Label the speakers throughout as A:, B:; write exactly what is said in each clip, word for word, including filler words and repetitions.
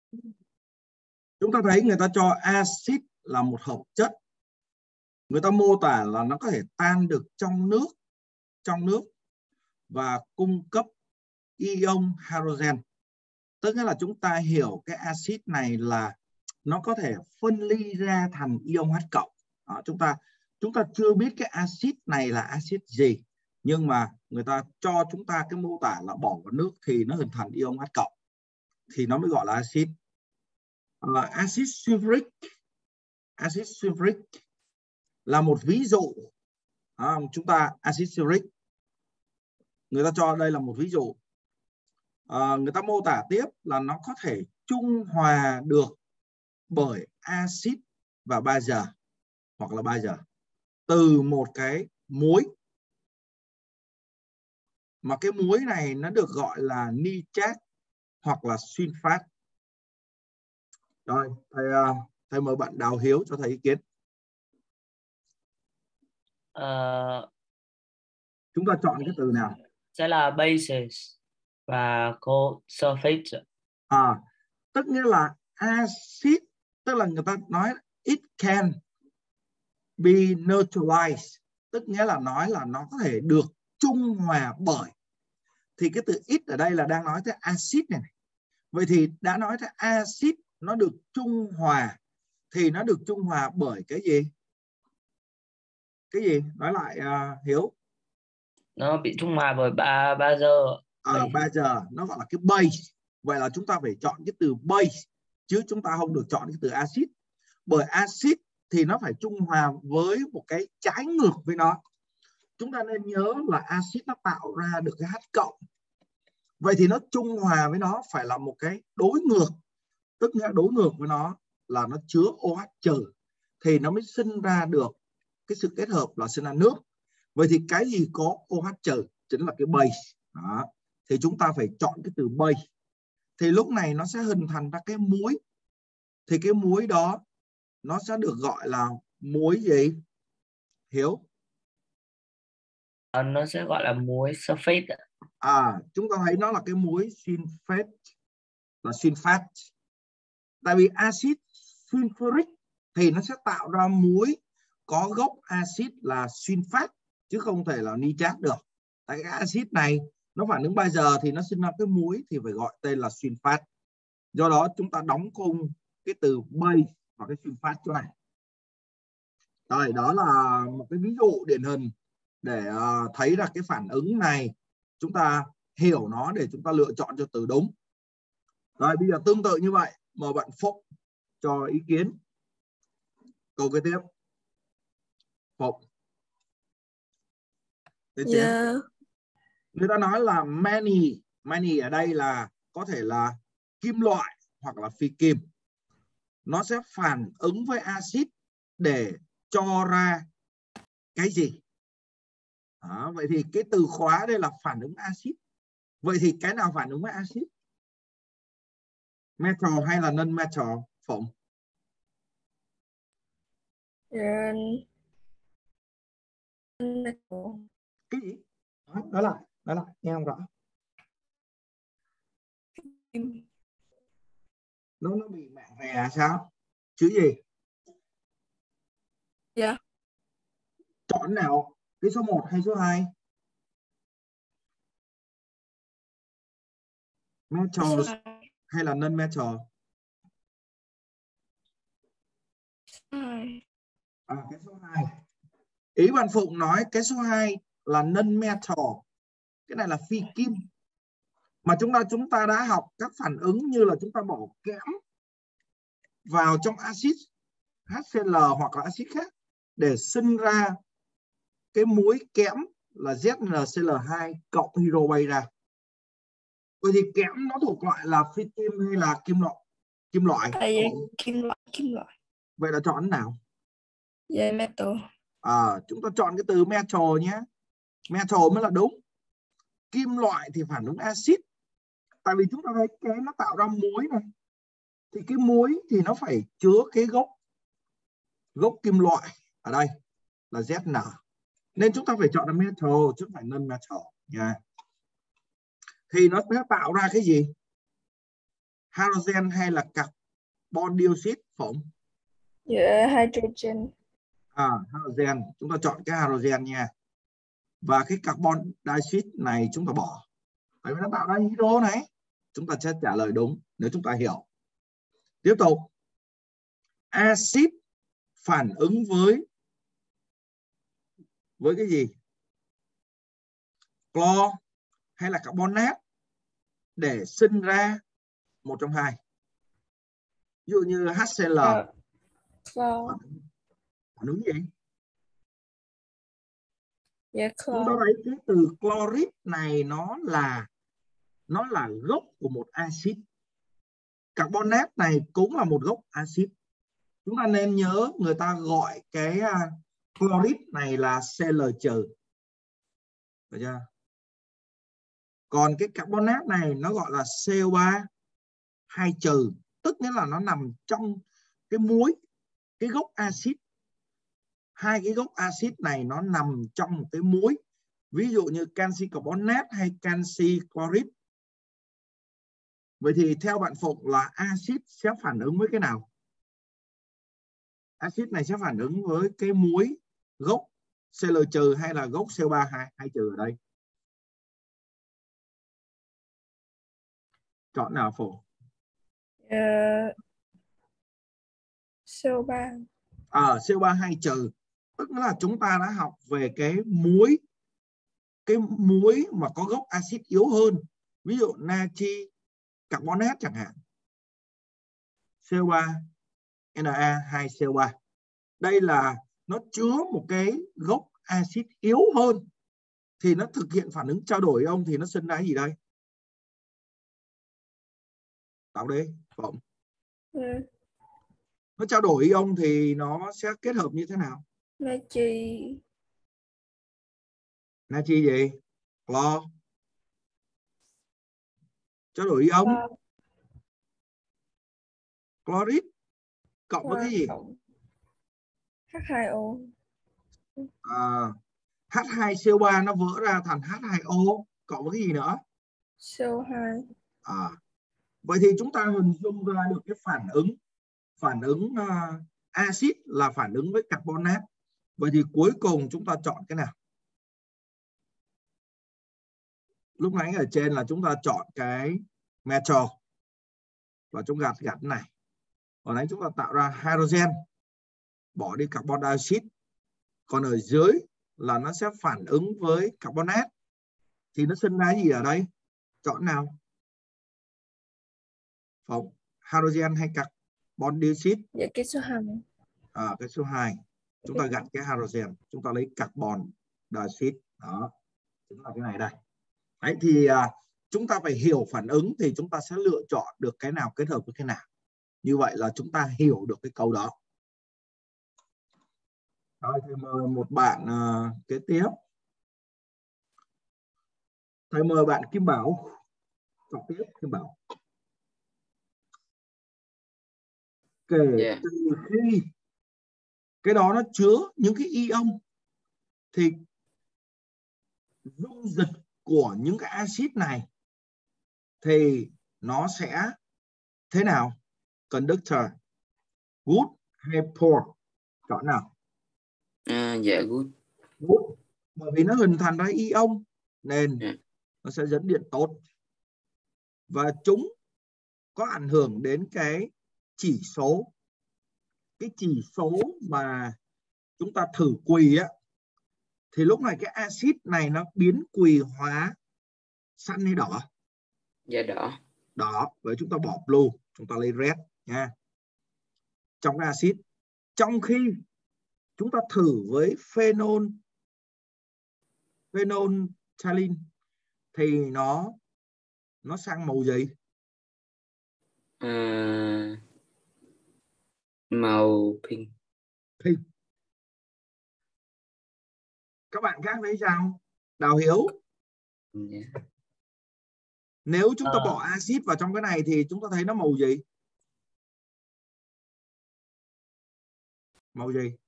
A: Chúng ta thấy người ta cho axit là một hợp chất. Người ta mô tả là nó có thể tan được trong nước, trong nước và cung cấp ion hydrogen. Tức là chúng ta hiểu cái axit này là nó có thể phân ly ra thành ion H cộng. Đó, chúng ta chúng ta chưa biết cái axit này là axit gì, nhưng mà người ta cho chúng ta cái mô tả là bỏ vào nước thì nó hình thành ion H cộng, thì nó mới gọi là axit. Uh, axit sulfuric, axit sulfuric là một ví dụ. À, chúng ta axit sulfuric, người ta cho đây là một ví dụ. À, người ta mô tả tiếp là nó có thể trung hòa được bởi axit và bazơ hoặc là bazơ từ một cái muối, mà cái muối này nó được gọi là nitrat hoặc là sunfat. Rồi thầy thầy mời bạn Đào Hiếu cho thầy ý kiến.
B: Uh,
A: Chúng ta chọn cái từ nào?
B: Sẽ là bases và co-sulfate.
A: À, tức nghĩa là axit, tức là người ta nói it can be neutralized, tức nghĩa là nói là nó có thể được trung hòa bởi. Thì cái từ it ở đây là đang nói tới axit này, này. Vậy thì đã nói tới axit nó được trung hòa, thì nó được trung hòa bởi cái gì? Cái gì? Nói lại uh, Hiếu.
B: Nó bị trung hòa bởi ba bazơ.
A: À, bazơ, nó gọi là cái base. Vậy là chúng ta phải chọn cái từ base, chứ chúng ta không được chọn cái từ axit. Bởi axit thì nó phải trung hòa với một cái trái ngược với nó. Chúng ta nên nhớ là axit nó tạo ra được cái H cộng. Vậy thì nó trung hòa với nó phải là một cái đối ngược. Tức là đối ngược với nó là nó chứa OH trừ, thì nó mới sinh ra được cái sự kết hợp là sinh ra nước. Vậy thì cái gì có OH trừ chính là cái base. Đó. Thì chúng ta phải chọn cái từ base. Thì lúc này nó sẽ hình thành ra cái muối. Thì cái muối đó nó sẽ được gọi là muối gì? Hiếu?
B: À, nó sẽ gọi là muối sulfate.
A: À, chúng ta thấy nó là cái muối sulfate, là sulfat. Tại vì axit sulfuric thì nó sẽ tạo ra muối có gốc axit là sulfat, chứ không thể là nitrat được. Tại cái axit này nó phản ứng bazơ thì nó sinh ra cái muối thì phải gọi tên là sulfat. Do đó chúng ta đóng khung cái từ base và cái sulfat chỗ này. Rồi, đó là một cái ví dụ điển hình để uh, thấy là cái phản ứng này chúng ta hiểu nó để chúng ta lựa chọn cho từ đúng. Rồi bây giờ tương tự như vậy, mời bạn Phụng cho ý kiến. Câu kế tiếp. Phụng.
C: Yeah.
A: Người ta nói là many, many ở đây là có thể là kim loại hoặc là phi kim. Nó sẽ phản ứng với axit để cho ra cái gì? Đó, vậy thì cái từ khóa đây là phản ứng axit. Vậy thì cái nào phản ứng với axit? Metal hay là non metal? Phụng.
C: Yeah.
A: Cái gì? Đó, đó là, đó là, nghe không rõ. Nó nó bị mẹ rè sao? Chữ gì?
C: Dạ. Yeah.
A: Chọn nào? Cái số một hay số hai? Metal hay là non metal? À, cái số hai. Ý bạn Phụng nói cái số hai là non metal. Cái này là phi kim. Mà chúng ta chúng ta đã học các phản ứng như là chúng ta bỏ kẽm vào trong axit HCl hoặc là axit khác để sinh ra cái muối kẽm là ZnCl hai cộng hydro bay ra. Vậy thì kẽm nó thuộc loại là phi kim hay là kim loại? Kim loại.
C: À, yeah. Kim loại, kim loại.
A: Vậy là chọn nào?
C: Yeah, metal. À,
A: chúng ta chọn cái từ metal nhé. Metal mới là đúng. Kim loại thì phản ứng axit. Tại vì chúng ta thấy cái nó tạo ra muối này. Thì cái muối thì nó phải chứa cái gốc gốc kim loại ở đây là Zn. Nên chúng ta phải chọn là metal chứ không phải non metal nha. Thì nó sẽ tạo ra cái gì? Hydrogen hay là carbon dioxide Phụng?
C: Dạ hydrogen.
A: À, hydrogen, chúng ta chọn cái hydrogen nha. Và cái carbon dioxide này chúng ta bỏ. Bởi vì nó tạo ra hydro này. Chúng ta sẽ trả lời đúng nếu chúng ta hiểu. Tiếp tục. Axit phản ứng với với cái gì? Clo hay là carbonat để sinh ra một trong hai. Ví dụ như HCl.
C: À, clo.
A: Phản ứng gì?
C: Dạ
A: Chúng ta
C: clo.
A: thấy cái từ chloride này nó là nó là gốc của một axit. Carbonat này cũng là một gốc axit. Chúng ta nên nhớ người ta gọi cái uh, chloride này là Cl trừ. Được chưa? Còn cái carbonat này nó gọi là C O ba hai trừ, tức nghĩa là nó nằm trong cái muối, cái gốc axit. Hai cái gốc axit này nó nằm trong một cái muối. Ví dụ như canxi carbonat hay canxi chloride. Vậy thì theo bạn Phụng là axit sẽ phản ứng với cái nào? Axit này sẽ phản ứng với cái muối gốc Cl trừ hay là gốc C O ba hai trừ ở đây? Chọn nào Phụng?
C: Uh, C O ba.
A: À, C O ba hai trừ. Tức là chúng ta đã học về cái muối, cái muối mà có gốc axit yếu hơn. Ví dụ natri carbonat chẳng hạn. C O ba Na hai C O ba. Đây là nó chứa một cái gốc axit yếu hơn. Thì nó thực hiện phản ứng trao đổi ion thì nó sinh ra cái gì đây? Tạo đi, Phụng.
C: Ừ.
A: Nó trao đổi ion thì nó sẽ kết hợp như thế nào?
C: Natri.
A: Natri gì? Clo. Trao đổi ion.
C: Clo.
A: Chloride. Cộng với cái gì?
C: H hai O.
A: À, H hai C O ba nó vỡ ra thành H hai O. Cộng với cái gì nữa?
C: C O hai.
A: À, vậy thì chúng ta hình dung ra được cái phản ứng. Phản ứng uh, axit là phản ứng với carbonat. Vậy thì cuối cùng chúng ta chọn cái nào? Lúc nãy ở trên là chúng ta chọn cái metal. Và chúng gạt gạt này. Ở nãy chúng ta tạo ra hydrogen. Bỏ đi carbon dioxide. Còn ở dưới là nó sẽ phản ứng với carbonat. Thì nó sinh ra gì ở đây? Chọn nào? Phụng, hydrogen hay carbon dioxide?
C: Dạ cái số hai.
A: À, cái số hai. Chúng ta gạch cái hydrogen. Chúng ta lấy carbon dioxide. Đó. Chính là cái này đây. Đấy, thì à, chúng ta phải hiểu phản ứng thì chúng ta sẽ lựa chọn được cái nào kết hợp với cái nào. Như vậy là chúng ta hiểu được cái câu đó. Rồi, thì mời một bạn uh, kế tiếp. Thầy mời bạn Kim Bảo. Đọc tiếp Kim Bảo. Kể yeah. từ khi cái đó nó chứa những cái ion thì dung dịch của những cái axit này thì nó sẽ thế nào? Conductor, good hay poor? Chọn nào?
B: À, dạ good.
A: Good. Bởi vì nó hình thành ra ion nên
B: yeah.
A: nó sẽ dẫn điện tốt. Và chúng có ảnh hưởng đến cái chỉ số. Cái chỉ số mà chúng ta thử quỳ á. Thì lúc này cái axit này nó biến quỳ hóa xanh hay đỏ?
B: Dạ đỏ.
A: Đỏ. Vậy chúng ta bỏ blue. Chúng ta lấy red nha. Trong cái axit. Trong khi chúng ta thử với phenol phenolphthalein thì nó nó sang màu gì?
B: À, màu pink.
A: Pink. Các bạn khác thấy sao? Đào Hiếu.
B: Yeah.
A: Nếu chúng ta
B: à.
A: bỏ axit vào trong cái này thì chúng ta thấy nó màu gì? Màu gì?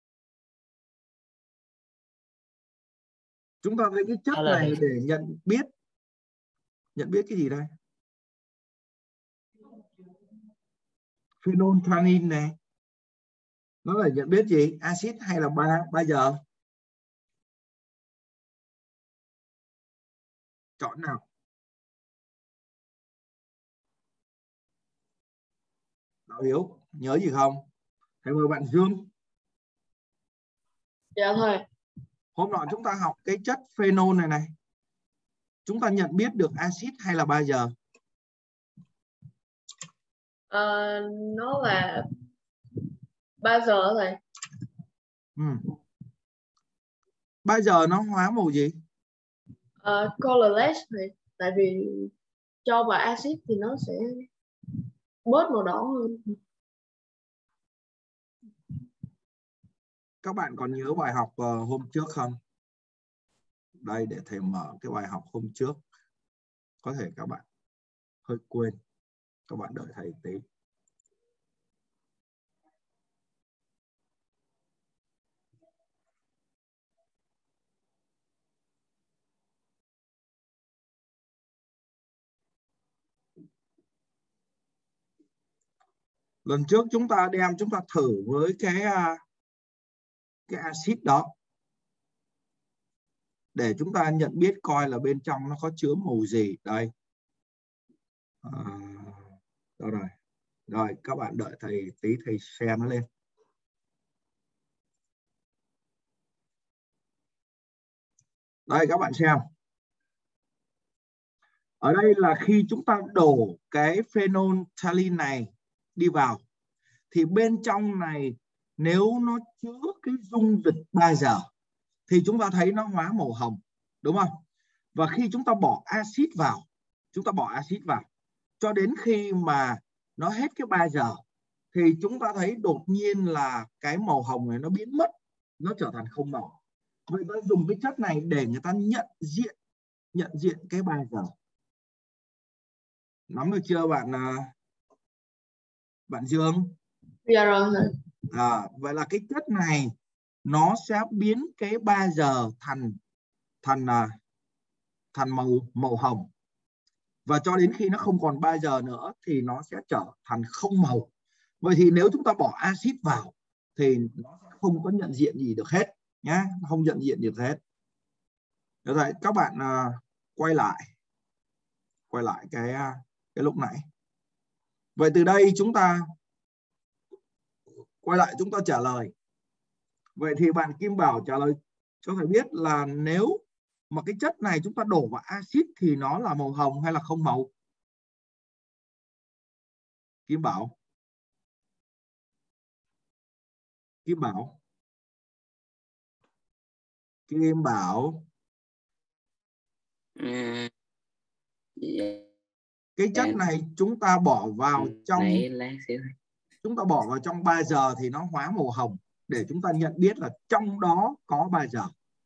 A: Chúng ta thấy cái chất
B: à,
A: này để nhận biết. Nhận biết cái gì đây? Phenolphthalein này nó là nhận biết gì, axit hay là ba ba giờ? Chọn nào. Đạo Hiếu nhớ gì không? Thầy mời bạn Dương.
D: Dạ thầy.
A: Hôm nọ chúng ta học cái chất phenol này này, chúng ta nhận biết được axit hay là ba giờ?
D: À, nó là ba giờ thầy.
A: Ừ. Ba giờ nó hóa màu gì?
D: Uh, colorless thầy. Tại vì cho vào axit thì nó sẽ bớt màu đỏ hơn.
A: Các bạn còn nhớ bài học uh, hôm trước không? Đây, để thầy mở cái bài học hôm trước. Có thể các bạn hơi quên. Các bạn đợi thầy tí. Lần trước chúng ta đem chúng ta thử với cái cái axit đó để chúng ta nhận biết coi là bên trong nó có chứa màu gì. Đây. À, đâu rồi. Rồi các bạn đợi thầy tí, thầy share nó lên. Đây các bạn xem. Ở đây là khi chúng ta đổ cái phenolphthalein này đi vào thì bên trong này nếu nó chứa cái dung dịch ba giờ thì chúng ta thấy nó hóa màu hồng, đúng không? Và khi chúng ta bỏ axit vào, chúng ta bỏ axit vào cho đến khi mà nó hết cái ba giờ thì chúng ta thấy đột nhiên là cái màu hồng này nó biến mất, nó trở thành không màu. Vậy ta dùng cái chất này để người ta nhận diện nhận diện cái ba giờ. Nắm được chưa bạn bạn Dương?
D: Dạ rồi thầy.
A: À, vậy là cái chất này nó sẽ biến cái ba giờ thành thành thành màu màu hồng, và cho đến khi nó không còn ba giờ nữa thì nó sẽ trở thành không màu. Vậy thì nếu chúng ta bỏ axit vào thì nó không có nhận diện gì được hết nhá, không nhận diện được hết. Được rồi, các bạn uh, quay lại quay lại cái cái lúc nãy. Vậy từ đây chúng ta quay lại, chúng ta trả lời. Vậy thì bạn Kim Bảo trả lời cho thầy biết là nếu mà cái chất này chúng ta đổ vào axit thì nó là màu hồng hay là không màu? Kim Bảo. Kim Bảo. Kim Bảo.
B: Ừ. Yeah.
A: Cái chất này chúng ta bỏ vào trong
B: Nãy lát xíu.
A: Chúng ta bỏ vào trong ba giờ thì nó hóa màu hồng để chúng ta nhận biết là trong đó có ba giờ.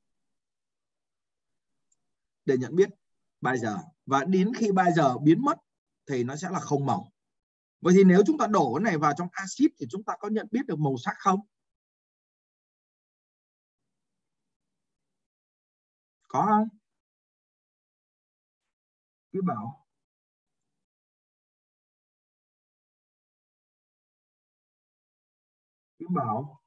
A: Để nhận biết ba giờ, và đến khi ba giờ biến mất thì nó sẽ là không màu. Vậy thì nếu chúng ta đổ cái này vào trong axit thì chúng ta có nhận biết được màu sắc không? Có không? Cứ bảo. Cứ bảo.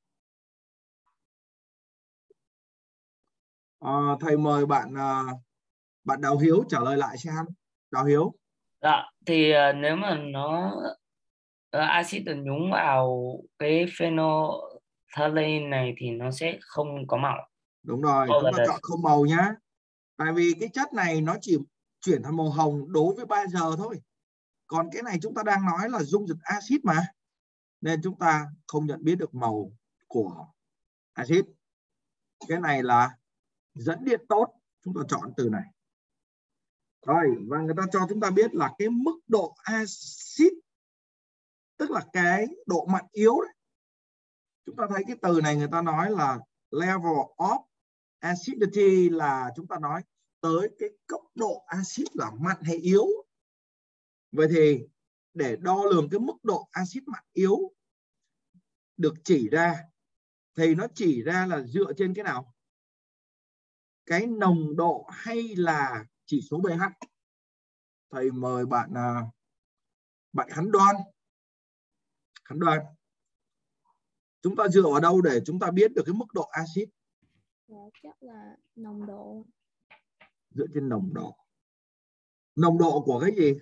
A: À, thầy mời bạn bạn Đào Hiếu trả lời lại xem. Đào Hiếu.
B: Dạ, thì uh, nếu mà nó uh, axit được nhúng vào cái phenolphthalein này thì nó sẽ không có màu.
A: Đúng rồi,
B: oh,
A: chúng ta chọn không màu nhá. Tại vì cái chất này nó chỉ chuyển thành màu hồng đối với ba giờ thôi. Còn cái này chúng ta đang nói là dung dịch axit mà. Nên chúng ta không nhận biết được màu của axit. Cái này là dẫn điện tốt, chúng ta chọn từ này. Rồi, và người ta cho chúng ta biết là cái mức độ axit, tức là cái độ mặn yếu đấy. Chúng ta thấy cái từ này người ta nói là level of acidity, là chúng ta nói tới cái cấp độ axit là mặn hay yếu. Vậy thì để đo lường cái mức độ axit mặn yếu được chỉ ra thì nó chỉ ra là dựa trên cái nào? Cái nồng độ hay là chỉ số pH? Thầy mời bạn Bạn Khánh Đoan. Khánh Đoan. Chúng ta dựa vào đâu để chúng ta biết được cái mức độ axit?
C: Dạ, chắc là nồng độ.
A: Dựa trên nồng độ. Nồng độ của cái gì?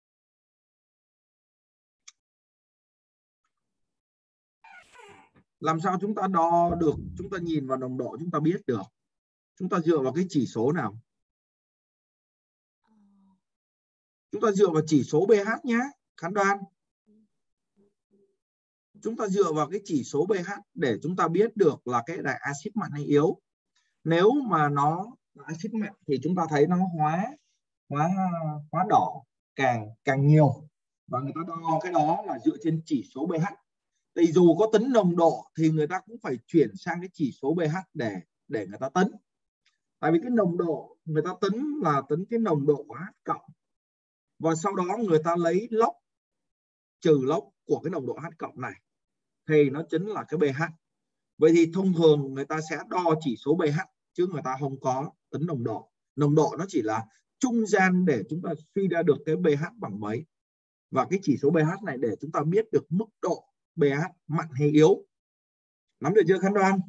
A: Làm sao chúng ta đo được? Chúng ta nhìn vào nồng độ chúng ta biết được. Chúng ta dựa vào cái chỉ số nào? Chúng ta dựa vào chỉ số pH nhé, Khánh Đoan. Chúng ta dựa vào cái chỉ số pH để chúng ta biết được là cái là axit mặn hay yếu. Nếu mà nó là axit mặn thì chúng ta thấy nó hóa hóa hóa đỏ càng càng nhiều, và người ta đo cái đó là dựa trên chỉ số pH. Thì dù có tính nồng độ thì người ta cũng phải chuyển sang cái chỉ số pH để để người ta tính. Tại vì cái nồng độ người ta tính là tính cái nồng độ của H cộng, và sau đó người ta lấy log trừ log của cái nồng độ H cộng này thì nó chính là cái pH. Vậy thì thông thường người ta sẽ đo chỉ số pH chứ người ta không có tính nồng độ. Nồng độ nó chỉ là trung gian để chúng ta suy ra được cái pH bằng mấy, và cái chỉ số pH này để chúng ta biết được mức độ pH mặn hay yếu. Nắm được chưa Khánh Đoan?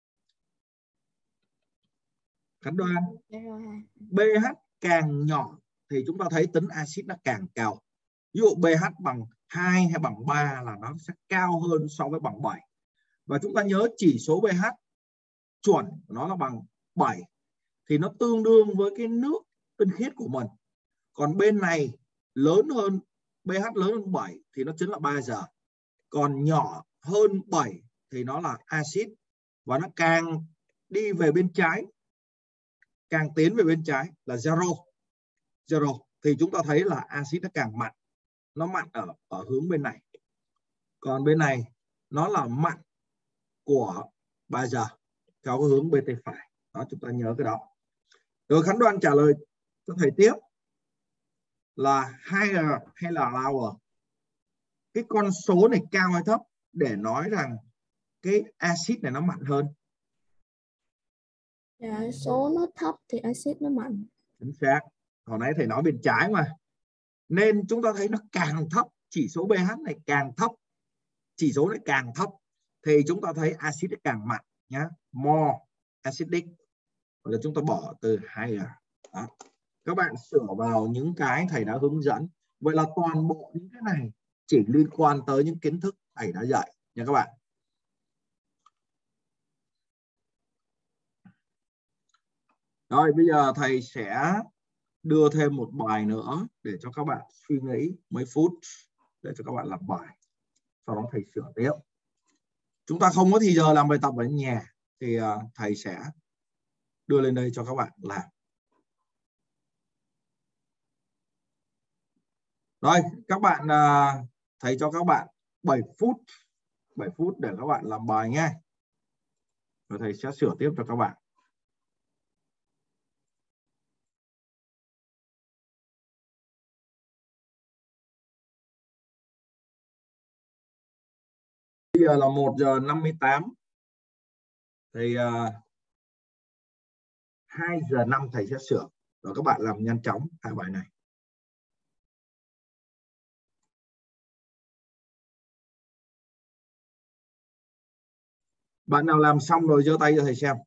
A: Khánh Đoan. pH càng nhỏ thì chúng ta thấy tính axit nó càng cao. Ví dụ pH bằng hai hay bằng ba là nó sẽ cao hơn so với bằng bảy. Và chúng ta nhớ chỉ số pH chuẩn nó là bằng bảy thì nó tương đương với cái nước tinh khiết của mình. Còn bên này lớn hơn, pH lớn hơn bảy thì nó chính là ba giờ. Còn nhỏ hơn bảy thì nó là axit, và nó càng đi về bên trái, càng tiến về bên trái là zero. Zero thì chúng ta thấy là axit nó càng mặn. Nó mặn ở ở hướng bên này. Còn bên này nó là mặn của ba giờ theo cái hướng bê tê phải. Đó, chúng ta nhớ cái đó. Rồi Khánh Đoan trả lời cho thầy tiếp là higher hay là lower. Cái con số này cao hay thấp để nói rằng cái axit này nó mặn hơn?
C: Dạ, số nó thấp thì axit nó mặn.
A: Chính xác. Hồi nãy thầy nói bên trái mà. Nên chúng ta thấy nó càng thấp, chỉ số pH này càng thấp, chỉ số này càng thấp thì chúng ta thấy axit càng mặn nhá. More acidic. Rồi chúng ta bỏ từ higher. Đó. Các bạn sửa vào những cái thầy đã hướng dẫn. Vậy là toàn bộ những cái này chỉ liên quan tới những kiến thức thầy đã dạy nha các bạn. Rồi bây giờ thầy sẽ đưa thêm một bài nữa để cho các bạn suy nghĩ mấy phút để cho các bạn làm bài. Sau đó thầy sửa tiếp. Chúng ta không có thì giờ làm bài tập ở nhà thì thầy sẽ đưa lên đây cho các bạn làm. Rồi các bạn, thầy cho các bạn bảy phút bảy phút để các bạn làm bài nhé. Rồi thầy sẽ sửa tiếp cho các bạn. Bây giờ là một giờ năm mươi tám. Thì uh, hai giờ năm thầy sẽ sửa. Rồi các bạn làm nhanh chóng hai bài này. Bạn nào làm xong rồi giơ tay cho thầy xem.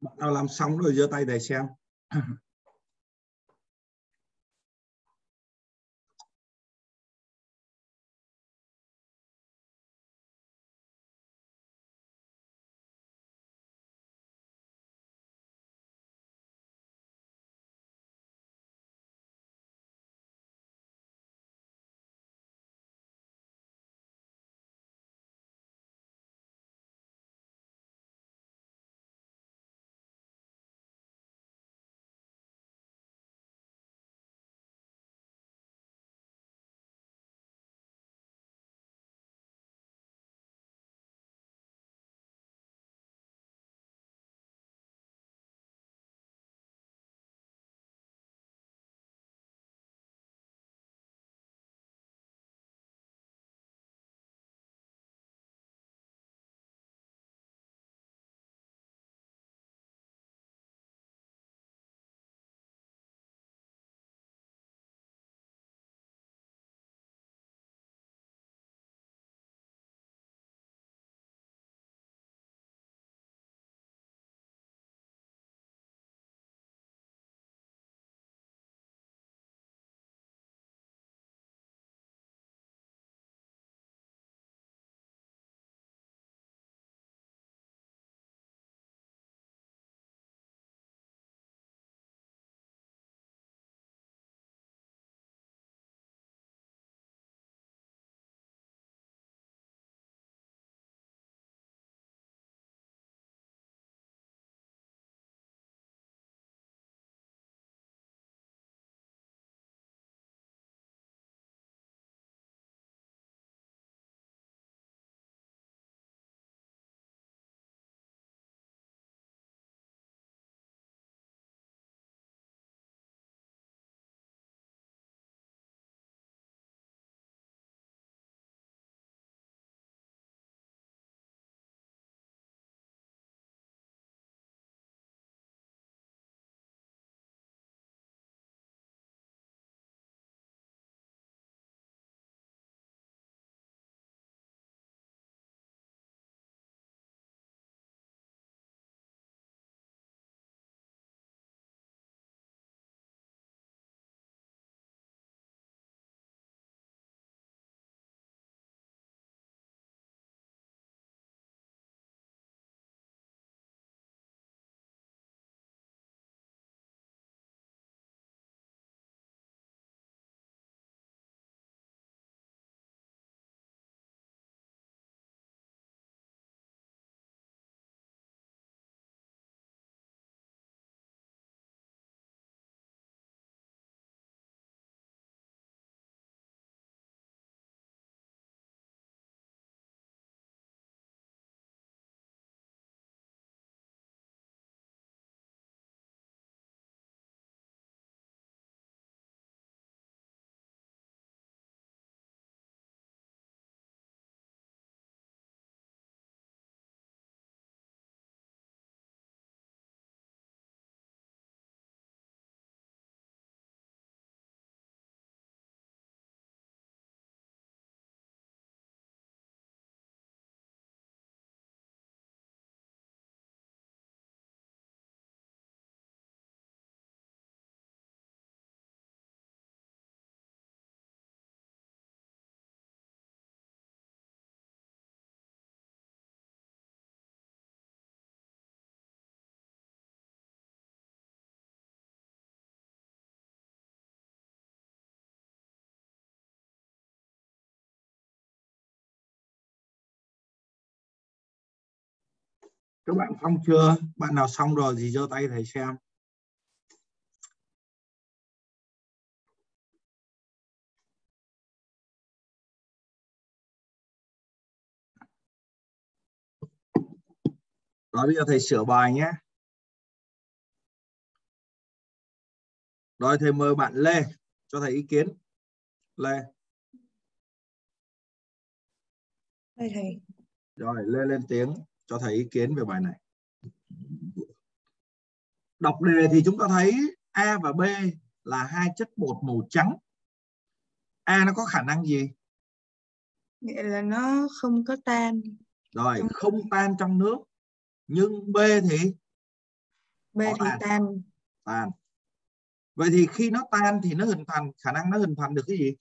A: Bạn nào làm xong rồi giơ tay để xem. Các bạn xong chưa? Bạn nào xong rồi thì giơ tay thầy xem. Rồi bây giờ thầy sửa bài nhé. Rồi thầy mời bạn Lê cho thầy ý kiến. Lê.
E: Đây thầy.
A: Rồi Lê lên tiếng cho thầy ý kiến về bài này. Đọc đề thì chúng ta thấy A và B là hai chất bột màu trắng. A nó có khả năng gì?
E: Nghĩa là nó không có tan.
A: Rồi
E: Trong...
A: không tan trong nước. Nhưng B thì
E: B
A: Có
E: thì
A: tan.
E: tan.
A: Tan. Vậy thì khi nó tan thì nó hình thành, khả năng nó hình thành được cái gì?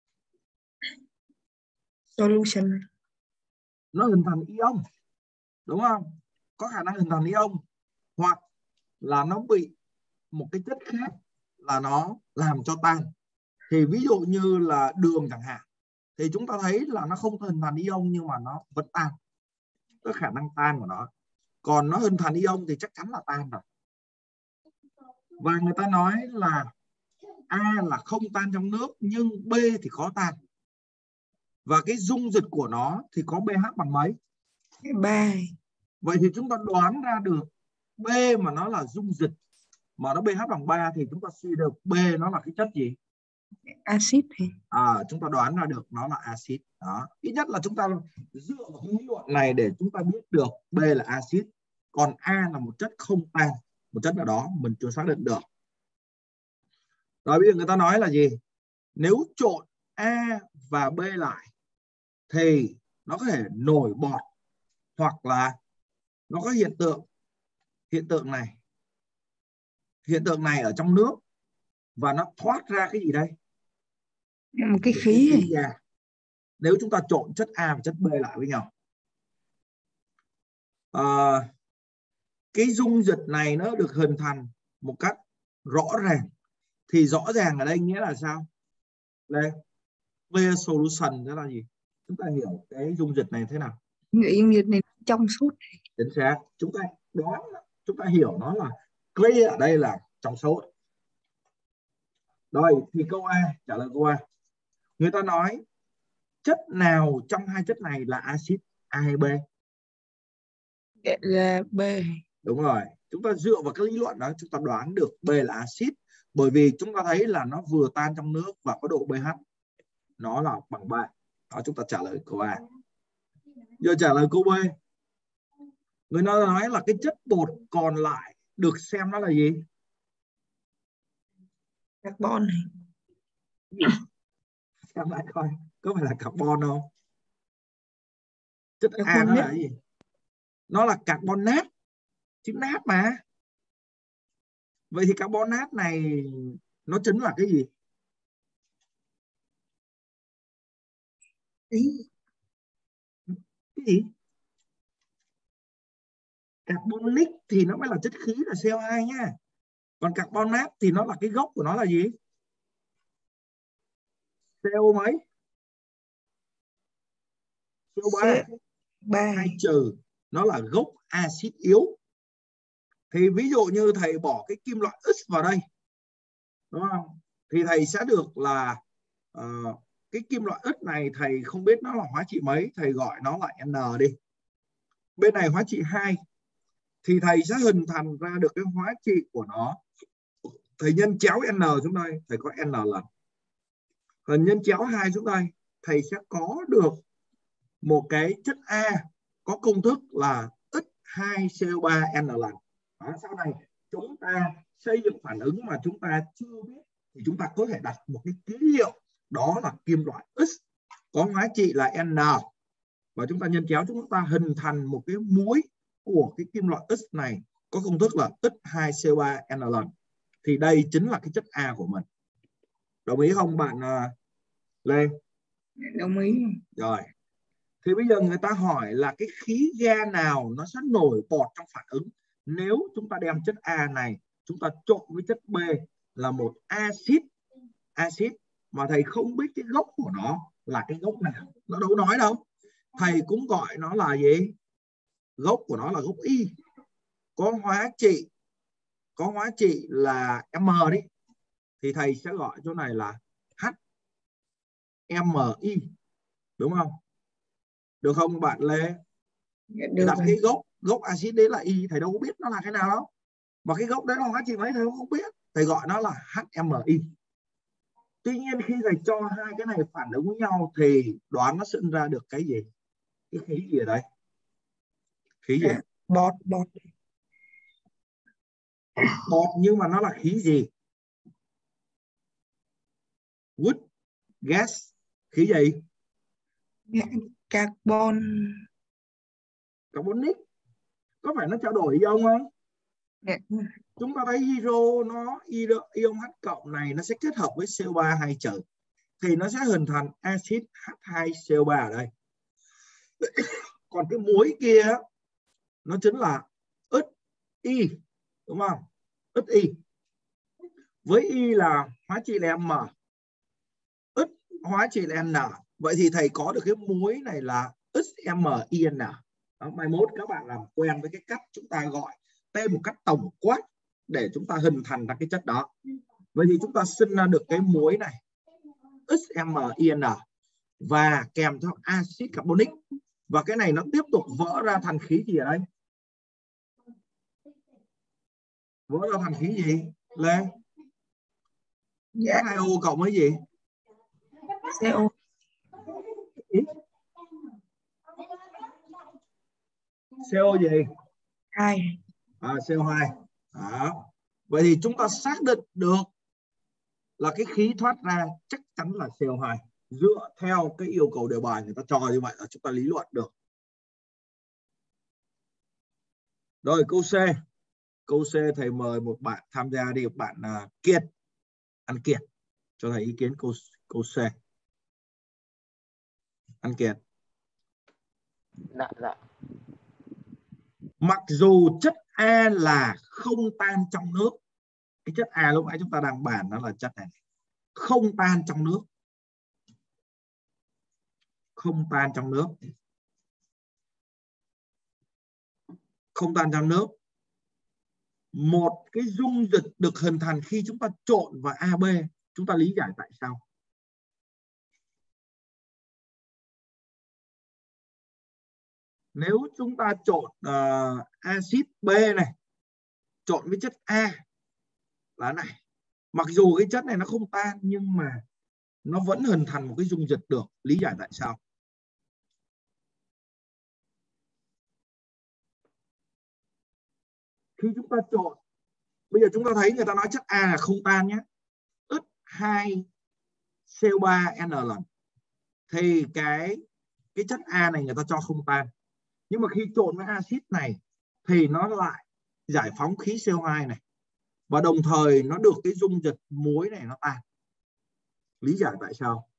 E: Solution.
A: Nó hình thành ion, đúng không? Có khả năng hình thành ion, hoặc là nó bị một cái chất khác là nó làm cho tan. Thì ví dụ như là đường chẳng hạn, thì chúng ta thấy là nó không hình thành ion nhưng mà nó vẫn tan, có khả năng tan của nó. Còn nó hình thành ion thì chắc chắn là tan rồi. Và người ta nói là A là không tan trong nước nhưng B thì có tan. Và cái dung dịch của nó thì có pH bằng mấy?
E: ba.
A: Vậy thì chúng ta đoán ra được B mà nó là dung dịch mà nó pH bằng ba thì chúng ta suy được B nó là cái chất gì?
E: Axit thì.
A: À, chúng ta đoán ra được nó là axit. Đó. Ít nhất là chúng ta dựa vào cái lý luận này để chúng ta biết được B là axit. Còn A là một chất không tan, một chất nào đó mình chưa xác định được. Rồi bây giờ người ta nói là gì? Nếu trộn A và B lại thì nó có thể nổi bọt, hoặc là nó có hiện tượng hiện tượng này hiện tượng này ở trong nước và nó thoát ra cái gì đây?
E: Một cái khí
A: khí ra. Nếu chúng ta trộn chất A và chất B lại với nhau, à, cái dung dịch này nó được hình thành một cách rõ ràng. Thì rõ ràng ở đây nghĩa là sao? Đây, clear solution đó là gì? Chúng ta hiểu cái dung dịch này thế nào?
E: dung dịch này trong suốt.
A: Chính xác. Chúng ta đoán, chúng ta hiểu nó là clear ở đây là trong suốt. Rồi thì câu A, trả lời câu A. Người ta nói chất nào trong hai chất này là axit, A hay B?
E: Là B.
A: Đúng rồi. Chúng ta dựa vào cái lý luận đó chúng ta đoán được B là axit, bởi vì chúng ta thấy là nó vừa tan trong nước và có độ pH nó là bằng ba. Đó, chúng ta trả lời câu A. Giờ trả lời câu B. Người ta nói là cái chất bột còn lại được xem nó là gì?
E: Carbon này.
A: Xem lại coi có phải là carbon không? Chất A nó
E: Carbonate.
A: là gì? Nó là carbonat, chữ nát mà. Vậy thì carbonat này nó chính là cái gì?
E: Ý.
A: Cái gì? Carbonic thì nó mới là chất khí là xê o hai nha. Còn carbonat thì nó là cái gốc của nó là gì? xê o mấy? xê o ba.
E: ba.
A: Hai trừ, nó là gốc axit yếu. Thì ví dụ như thầy bỏ cái kim loại X vào đây, đúng không? Thì thầy sẽ được là uh, cái kim loại X này thầy không biết nó là hóa trị mấy, thầy gọi nó là N đi. Bên này hóa trị hai thì thầy sẽ hình thành ra được cái hóa trị của nó. Thầy nhân chéo N xuống đây, thầy có N lần. Còn nhân chéo hai xuống đây, thầy sẽ có được một cái chất A có công thức là X hai C O ba N lần. Đó, sau này chúng ta xây dựng phản ứng mà chúng ta chưa biết thì chúng ta có thể đặt một cái ký hiệu, đó là kim loại X có hóa trị là N, và chúng ta nhân chéo chúng ta hình thành một cái muối của cái kim loại X này có công thức là X hai C O ba N lần. Thì đây chính là cái chất A của mình. Đồng ý không bạn uh, Lê?
E: Đồng ý.
A: Rồi. Thì bây giờ người ta hỏi là cái khí ga nào nó sẽ nổi bọt trong phản ứng nếu chúng ta đem chất A này chúng ta trộn với chất B là một axit axit mà thầy không biết cái gốc của nó là cái gốc nào, nó đâu nói đâu. Thầy cũng gọi nó là gì? Gốc của nó là gốc Y, có hóa trị có hóa trị là M đi, thì thầy sẽ gọi chỗ này là H M I, đúng không? Được không bạn Lê?
E: Được
A: đặt
E: rồi.
A: cái gốc gốc axit đấy là Y, thầy đâu có biết nó là cái nào đâu. Và cái gốc đấy là hóa trị mấy thầy không biết, thầy gọi nó là H M I. Tuy nhiên khi thầy cho hai cái này phản ứng với nhau thì đoán nó sinh ra được cái gì? Cái khí gì ở đây? Khí gì?
E: À, bọt bọt
A: Bọt, nhưng mà nó là khí gì? Wood gas. Khí gì?
E: Carbon.
A: Carbonic. Có phải nó trao đổi ion không?
E: Dạ.
A: Chúng ta thấy hydro nó ion H cộng này nó sẽ kết hợp với C O ba hai trừ thì nó sẽ hình thành axit H hai C O ba ở đây. Còn cái muối kia nó chính là ít Y, đúng không? Ít Y. Với Y là hóa trị là M, ít hóa trị là N. Vậy thì thầy có được cái muối này là X M I N. Đó, mai mốt các bạn làm quen với cái cách chúng ta gọi tên một cách tổng quát để chúng ta hình thành ra cái chất đó. Vậy thì chúng ta sinh ra được cái muối này X M I N và kèm theo axit carbonic, và cái này nó tiếp tục vỡ ra thành khí gì ở đây? Vỡ ra thành khí gì Lê?
E: Dạ.
A: H hai O cộng với gì?
E: Co.
A: CO gì?
E: Hai.
A: À, C O hai. Đó. Vậy thì chúng ta xác định được là cái khí thoát ra chắc chắn là C O hai. Dựa theo cái yêu cầu đề bài người ta cho như vậy là chúng ta lý luận được. Rồi câu C. Câu C thầy mời một bạn tham gia đi, bạn uh, Kiệt. Anh Kiệt cho thầy ý kiến câu câu C. Anh Kiệt.
B: Dạ, dạ.
A: Mặc dù chất A là không tan trong nước, cái chất A lúc nãy chúng ta đang bàn đó là chất này, không tan trong nước, không tan trong nước, không tan trong nước. Một cái dung dịch được hình thành khi chúng ta trộn vào A B, chúng ta lý giải tại sao? Nếu chúng ta trộn uh, axit B này trộn với chất A là này, mặc dù cái chất này nó không tan nhưng mà nó vẫn hình thành một cái dung dịch được, lý giải tại sao? Khi chúng ta trộn, bây giờ chúng ta thấy người ta nói chất A là không tan nhé, X hai C O ba N lần, thì cái cái chất A này người ta cho không tan, nhưng mà khi trộn với axit này thì nó lại giải phóng khí C O hai này, và đồng thời nó được cái dung dịch muối này nó tan. Lý giải tại sao?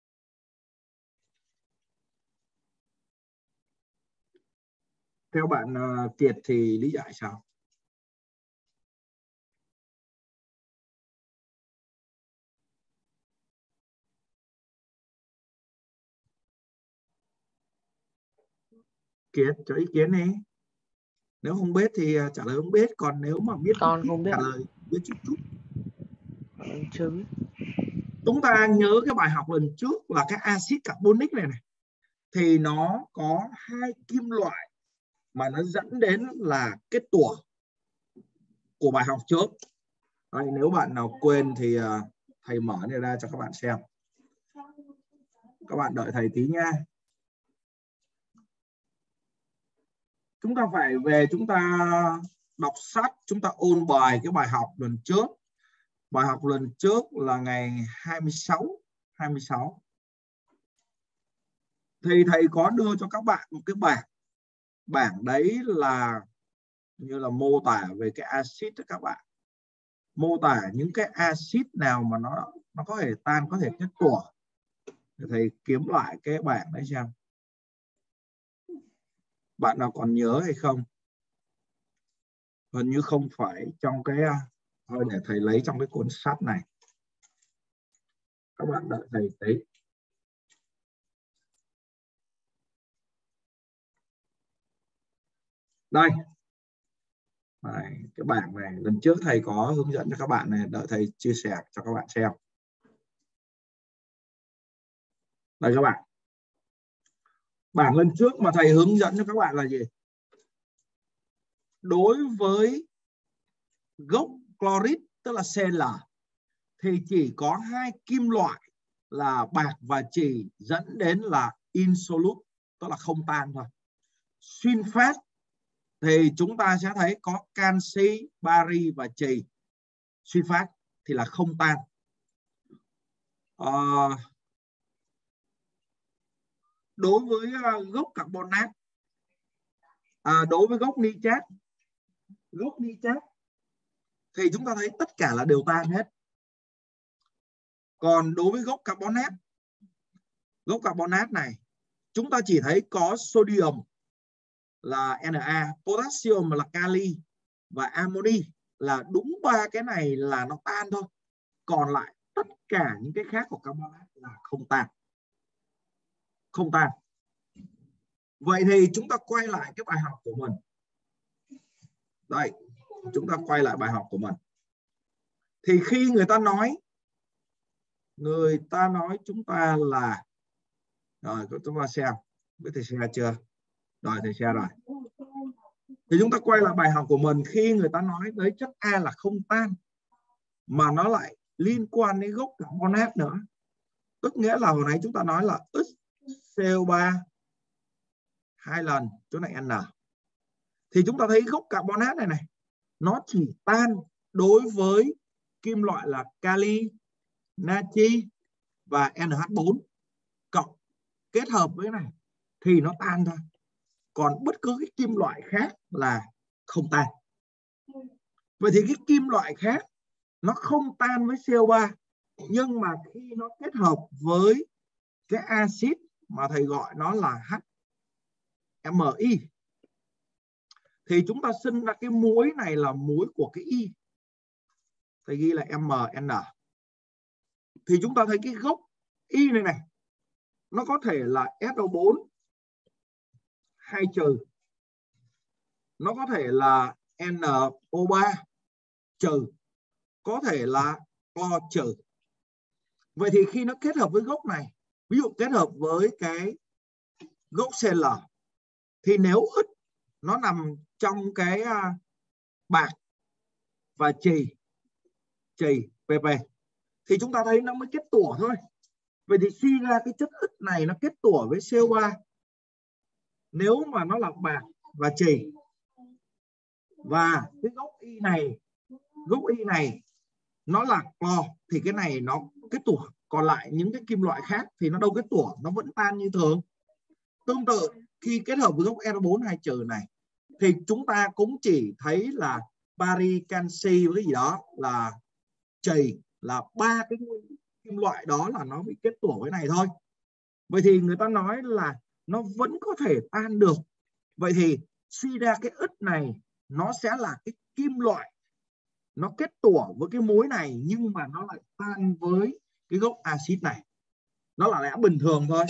A: Theo bạn uh, Kiệt thì lý giải sao? Kiệt cho ý kiến đi. Nếu không biết thì trả lời không biết, còn nếu mà biết
B: Con không biết.
A: trả lời biết chút chút.
B: Chưa biết.
A: Chúng ta nhớ cái bài học lần trước là cái axit carbonic này này thì nó có hai kim loại mà nó dẫn đến là kết tủa của bài học trước. Đấy, nếu bạn nào quên thì uh, thầy mở này ra cho các bạn xem. Các bạn đợi thầy tí nha. Chúng ta phải về chúng ta đọc sách, chúng ta ôn bài cái bài học lần trước. Bài học lần trước là ngày hai mươi sáu. hai mươi sáu. Thì thầy có đưa cho các bạn một cái bảng. Bảng đấy là như là mô tả về cái axit đó các bạn. Mô tả những cái axit nào mà nó nó có thể tan, có thể kết tủa. Để thầy kiếm lại cái bảng đấy xem. Bạn nào còn nhớ hay không? Hình như không phải trong cái, thôi để thầy lấy trong cái cuốn sách này. Các bạn đợi thầy tí. Đây. Đây, cái bảng này lần trước thầy có hướng dẫn cho các bạn này, đợi thầy chia sẻ cho các bạn xem. Đây các bạn. Bảng lần trước mà thầy hướng dẫn cho các bạn là gì? Đối với gốc clorit tức là Cl thì chỉ có hai kim loại là bạc và chì dẫn đến là insoluble, tức là không tan thôi. Sunfat thì chúng ta sẽ thấy có canxi, bari và chì. Sunfat thì là không tan. À, đối với gốc carbonat, à, đối với gốc nitrat, gốc nitrat thì chúng ta thấy tất cả là đều tan hết. Còn đối với gốc carbonat, gốc carbonat này chúng ta chỉ thấy có sodium là Na, potassium là kali và amoni, là đúng ba cái này là nó tan thôi. Còn lại tất cả những cái khác của carbonat là không tan. Không tan. Vậy thì chúng ta quay lại cái bài học của mình. Đây, chúng ta quay lại bài học của mình. Thì khi người ta nói người ta nói chúng ta là, rồi chúng ta xem biết thầy share chưa? Rồi thầy share rồi. Thì chúng ta quay lại bài học của mình. Khi người ta nói tới chất A là không tan mà nó lại liên quan đến gốc carbonat nữa, tức nghĩa là hồi nãy chúng ta nói là ít xê o ba hai lần chỗ này N, thì chúng ta thấy gốc carbonat này này nó chỉ tan đối với kim loại là kali, natri và N H bốn cộng kết hợp với này thì nó tan thôi. Còn bất cứ cái kim loại khác là không tan. Vậy thì cái kim loại khác nó không tan với xê o ba, nhưng mà khi nó kết hợp với cái axit mà thầy gọi nó là H M I thì chúng ta sinh ra cái muối này là muối của cái Y. Thầy ghi là M N. Thì chúng ta thấy cái gốc Y này này nó có thể là S O bốn hai trừ, nó có thể là N O ba trừ, có thể là O trừ. Vậy thì khi nó kết hợp với gốc này, ví dụ kết hợp với cái gốc Cl, thì nếu ít nó nằm trong cái bạc và chì chì pê pê thì chúng ta thấy nó mới kết tủa thôi. Vậy thì suy ra cái chất ít này nó kết tủa với xê o ba nếu mà nó là bạc và chì, và cái gốc Y này gốc Y này nó là clo thì cái này nó kết tủa. Còn lại những cái kim loại khác thì nó đâu kết tủa, nó vẫn tan như thường. Tương tự khi kết hợp với gốc R bốn hai trừ này thì chúng ta cũng chỉ thấy là bari, canxi với cái gì đó là chì, là ba cái kim loại đó là nó bị kết tủa với này thôi. Vậy thì người ta nói là nó vẫn có thể tan được. Vậy thì suy ra cái ít này nó sẽ là cái kim loại nó kết tủa với cái muối này, nhưng mà nó lại tan với cái gốc axit này. Nó là lẽ bình thường thôi.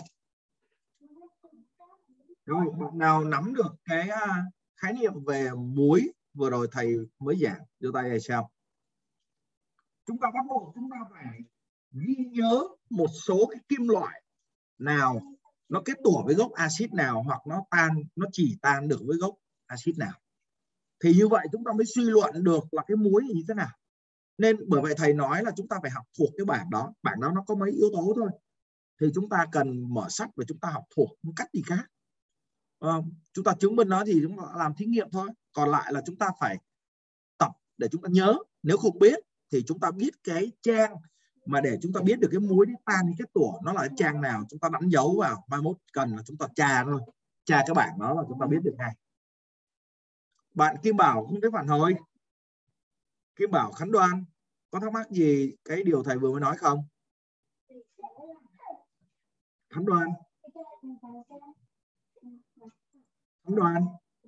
A: Rồi, bạn nào nắm được cái khái niệm về muối vừa rồi thầy mới giảng, giơ tay hay sao? Chúng ta bắt buộc chúng ta phải ghi nhớ một số cái kim loại nào nó kết tủa với gốc axit nào, hoặc nó tan, nó chỉ tan được với gốc axit nào. Thì như vậy chúng ta mới suy luận được là cái muối như thế nào. Nên bởi vậy thầy nói là chúng ta phải học thuộc cái bảng đó. Bảng đó nó có mấy yếu tố thôi. Thì chúng ta cần mở sách và chúng ta học thuộc, không cách gì khác. À, chúng ta chứng minh nó thì chúng ta làm thí nghiệm thôi. Còn lại là chúng ta phải tập để chúng ta nhớ. Nếu không biết thì chúng ta biết cái trang mà để chúng ta biết được cái muối đi tan hay kết tủa nó là cái trang nào, chúng ta đánh dấu vào. Mai mốt cần là chúng ta tra thôi. Tra cái bảng đó là chúng ta biết được ngay. Bạn Kim Bảo không thấy phản hồi. Kim Bảo, Khánh Đoan có thắc mắc gì cái điều thầy vừa mới nói không? Khánh Đoan. Khánh Đoan.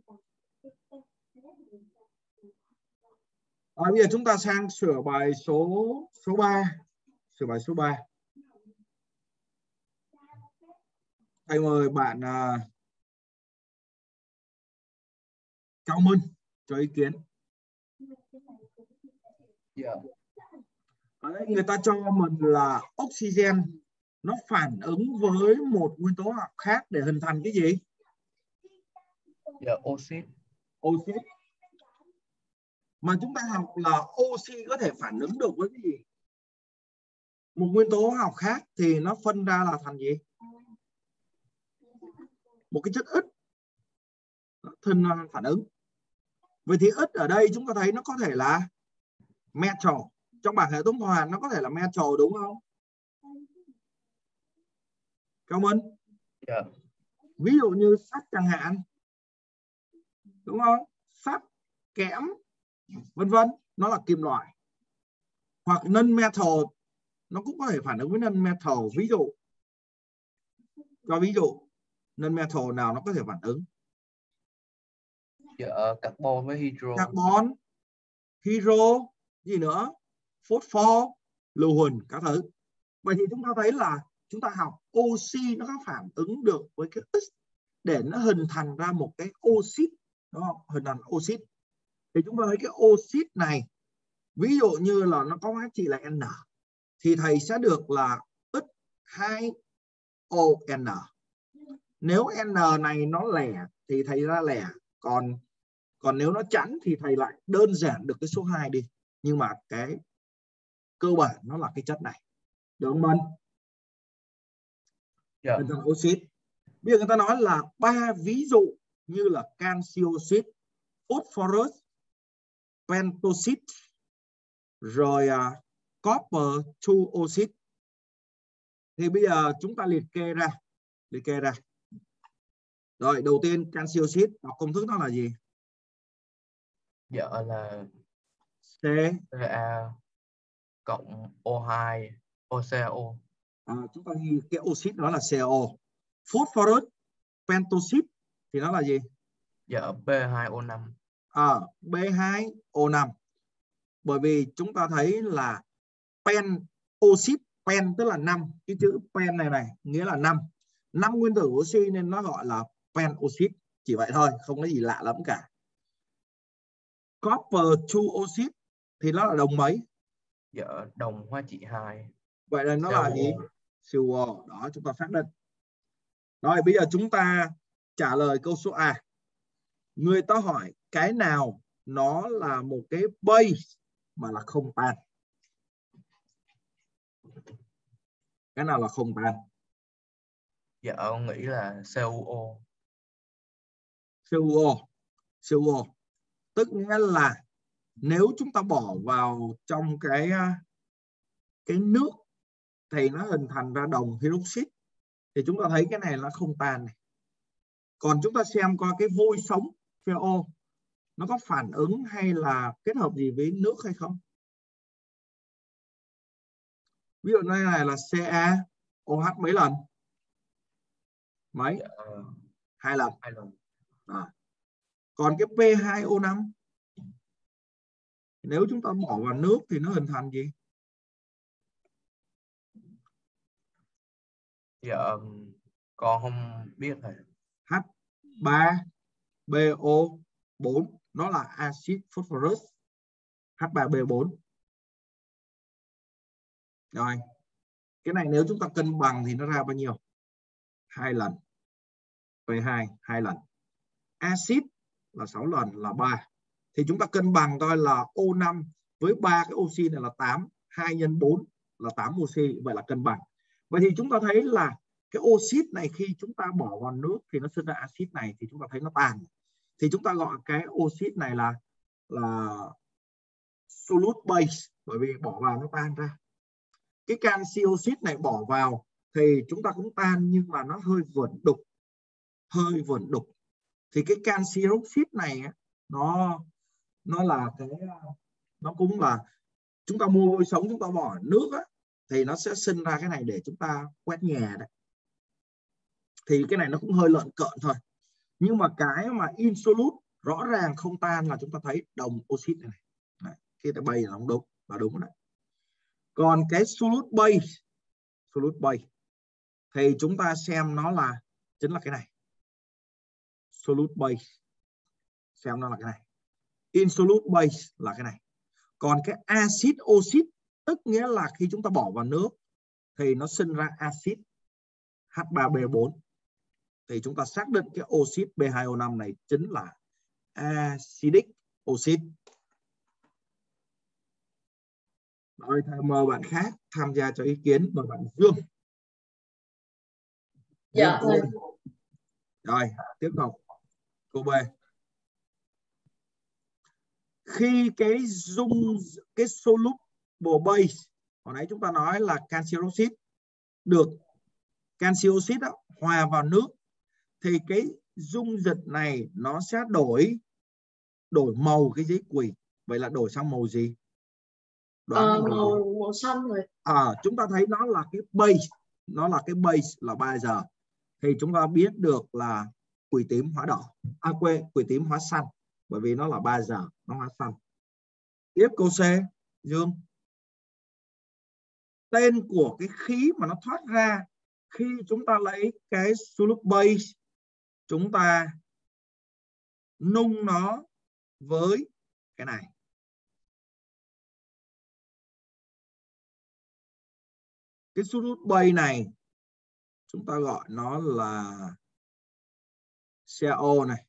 A: À, bây giờ chúng ta sang sửa bài số số ba. Sửa bài số ba. Thầy mời bạn uh, Cao Minh cho ý kiến. Yeah. Ở đây người ta cho mình là oxygen nó phản ứng với một nguyên tố học khác để hình thành cái gì?
F: Yeah, oxit.
A: Oxit. Mà chúng ta học là oxy có thể phản ứng được với cái gì? Một nguyên tố học khác thì nó phân ra là thành gì? Một cái chất ít thân phản ứng. Vậy thì ít ở đây chúng ta thấy nó có thể là metal. Trong bảng hệ tuần hoàn nó có thể là metal đúng không? Cảm ơn.
F: Yeah.
A: Ví dụ như sắt chẳng hạn. Đúng không? Sắt, kẽm, vân vân. nó là kim loại. Hoặc non-metal nó cũng có thể phản ứng với non-metal. Ví dụ, cho ví dụ non-metal nào nó có thể phản ứng?
F: Dạ, carbon với hydro.
A: Carbon, hydro, gì nữa? Phosphor, lưu huỳnh, các thứ. Vậy thì chúng ta thấy là chúng ta học oxy nó có phản ứng được với cái X để nó hình thành ra một cái oxit, đúng không? Hình thành oxit. Thì chúng ta thấy cái oxit này, ví dụ như là nó có giá trị là N, thì thầy sẽ được là X hai O N. Nếu N này nó lẻ thì thầy ra lẻ, còn còn nếu nó chẵn thì thầy lại đơn giản được cái số hai đi. Nhưng mà cái cơ bản nó là cái chất này. Được không Mân?
F: Dạ.
A: Hình thành oxit. Bây giờ người ta nói là ba ví dụ như là canxi oxit, phosphorus, pentoxit, rồi uh, copper two oxit. Thì bây giờ chúng ta liệt kê ra, liệt kê ra. Rồi đầu tiên canxi oxit, đọc công thức nó là gì?
F: Dạ là
A: C
F: Ca cộng O hai O C O.
A: À, chúng ta ghi cái oxit đó là C O. Phosphorus, pentoxit thì nó là gì?
F: Dạ P hai O năm.
A: À, B hai O năm. Bởi vì chúng ta thấy là pen oxit, pen tức là năm, cái chữ pen này này nghĩa là năm, năm nguyên tử oxy nên nó gọi là pen oxit, chỉ vậy thôi, không có gì lạ lắm cả. Copper two oxit thì nó là đồng mấy?
F: Dạ đồng hóa trị hai.
A: Vậy là nó
F: C O.
A: là gì? C O. Đó, chúng ta xác định. Rồi bây giờ chúng ta trả lời câu số A. Người ta hỏi cái nào nó là một cái base mà là không tan? Cái nào là không tan?
F: Dạ ông nghĩ là C U O.
A: C U O. C U O. Tức nghĩa là nếu chúng ta bỏ vào trong cái cái nước thì nó hình thành ra đồng hydroxit, thì chúng ta thấy cái này nó không tan này. Còn chúng ta xem coi cái vôi sống C O nó có phản ứng hay là kết hợp gì với nước hay không. Ví dụ này, này là Ca O H mấy lần? Mấy?
F: Dạ,
A: hai lần.
F: hai lần.
A: À. Còn cái P hai O năm nếu chúng ta bỏ vào nước thì nó hình thành gì?
F: Dạ con không biết thầy.
A: H ba B O bốn, nó là axit phosphorus. H ba B bốn. Rồi. Cái này nếu chúng ta cân bằng thì nó ra bao nhiêu? hai lần. P hai hai lần. Axit là sáu lần là ba. Thì chúng ta cân bằng coi là O năm với ba cái oxy này là tám, hai nhân bốn là tám oxy, vậy là cân bằng. Vậy thì chúng ta thấy là cái oxit này khi chúng ta bỏ vào nước thì nó sinh ra axit này, thì chúng ta thấy nó tan. Thì chúng ta gọi cái oxit này là là solute base, bởi vì bỏ vào nó tan ra. Cái canxi oxit này bỏ vào thì chúng ta cũng tan, nhưng mà nó hơi vẩn đục, hơi vẩn đục. Thì cái canxi oxit này nó nó là cái nó cũng là chúng ta mua vôi sống, chúng ta bỏ nước á, thì nó sẽ sinh ra cái này để chúng ta quét nhà đấy. Thì cái này nó cũng hơi lợn cợn thôi. Nhưng mà cái mà insolute rõ ràng không tan là chúng ta thấy đồng oxit này, này. Cái base là không đúng, là đúng đấy. Còn cái solute base, solute base thì chúng ta xem nó là chính là cái này. Solute base, xem nó là cái này. Insolute base là cái này. Còn cái acid oxit tức nghĩa là khi chúng ta bỏ vào nước thì nó sinh ra axit H ba B bốn. Thì chúng ta xác định cái oxit P hai O năm này chính là acidic oxit. Rồi mời bạn khác tham gia cho ý kiến, mời bạn Dương.
D: Dạ.
A: Dương rồi tiếp tục câu B. Khi cái dung cái soluble base hồi nãy chúng ta nói là canxi oxit được canxi oxit đó, hòa vào nước thì cái dung dịch này nó sẽ đổi đổi màu cái giấy quỳ. Vậy là đổi sang màu gì? Đoán
D: Ờ,
A: là màu
D: màu
A: gì?
D: màu xanh rồi.
A: À, chúng ta thấy nó là cái base, nó là cái base là ba giờ. Thì chúng ta biết được là quỷ tím hóa đỏ, à quên, quỷ tím hóa xanh, bởi vì nó là ba giờ, nó hóa xanh. Tiếp câu C, Dương. Tên của cái khí mà nó thoát ra khi chúng ta lấy cái solute base, chúng ta nung nó với cái này. Cái solute base này chúng ta gọi nó là xê a o này.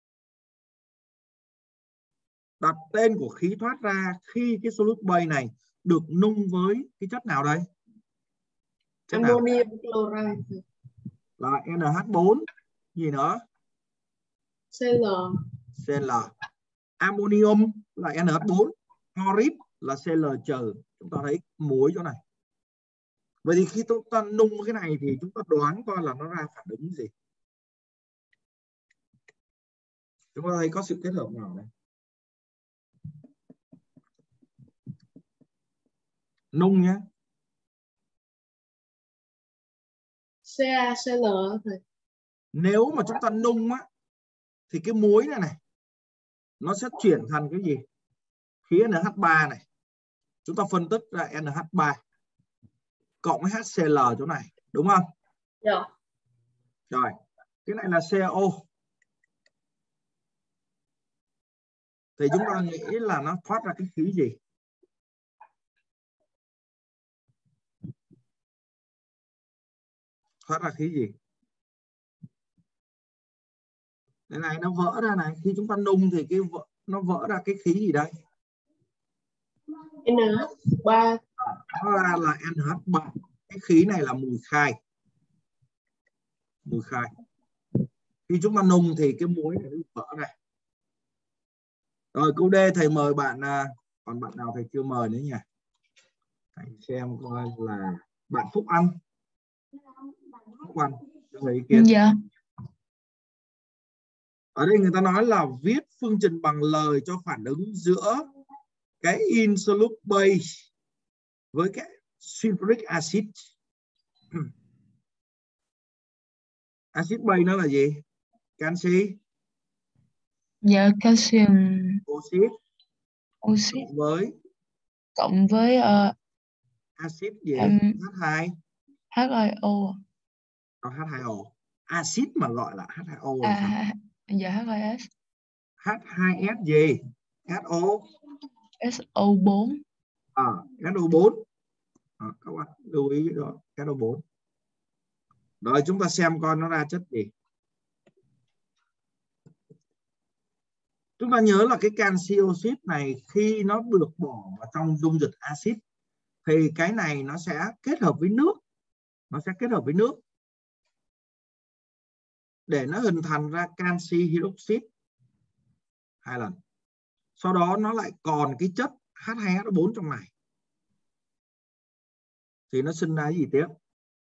A: Đặt tên của khí thoát ra khi cái solute base này được nung với cái chất nào đây? Chất nào?
D: Ammonium chloride.
A: Là en hát bốn. Gì nữa?
D: xê lờ.
A: xê lờ. Ammonium là en hát bốn. Chloride là xê lờ trừ. Chúng ta thấy muối chỗ này. Vậy thì khi chúng ta nung cái này thì chúng ta đoán coi là nó ra phản ứng gì. Chúng ta thấy có sự kết hợp nào đây? Nung nhé.
D: xê a xê lờ thôi.
A: Nếu mà chúng ta nung á thì cái muối này này nó sẽ chuyển thành cái gì? Khí en hát ba này. Chúng ta phân tích ra en hát ba cộng với hát xê lờ chỗ này, đúng không?
D: Dạ.
A: Rồi, cái này là xê a o. Thì chúng ta nghĩ là nó thoát ra cái khí gì? Thoát ra khí gì? Cái này nó vỡ ra này, khi chúng ta nung thì cái vỡ, nó vỡ ra cái khí gì đây?
D: en hát ba.
A: Nó ra là en hát ba. Cái khí này là mùi khai. Mùi khai. Khi chúng ta nung thì cái muối này nó vỡ ra. Rồi câu D thầy mời bạn, còn bạn nào thầy chưa mời nữa nhỉ? Thầy xem coi là bạn Phúc Anh. Phúc Anh, cho thầy ý kiến.
E: Dạ.
A: Ở đây người ta nói là viết phương trình bằng lời cho phản ứng giữa cái insolute base với cái sulfuric acid. Acid base nó là gì? Canxi.
E: Dạ, calcium
A: Oxit.
E: oxit
A: Với
E: cộng với uh,
A: acid gì?
E: um,
A: hát hai.
E: hát hai o.
A: hát hai o. Acid mà gọi là hát hai o là
E: À,
A: sao?
E: dạ hát hai ét.
A: hát hai ét gì? ét o.
E: ét o bốn.
A: À, ét o bốn. À, các bạn lưu ý đó, ét o bốn. Rồi chúng ta xem coi nó ra chất gì. Chúng ta nhớ là cái canxi oxit này khi nó được bỏ vào trong dung dịch axit thì cái này nó sẽ kết hợp với nước. Nó sẽ kết hợp với nước để nó hình thành ra canxi hydroxide hai lần. Sau đó nó lại còn cái chất hát hai ét o bốn trong này. Thì nó sinh ra cái gì tiếp?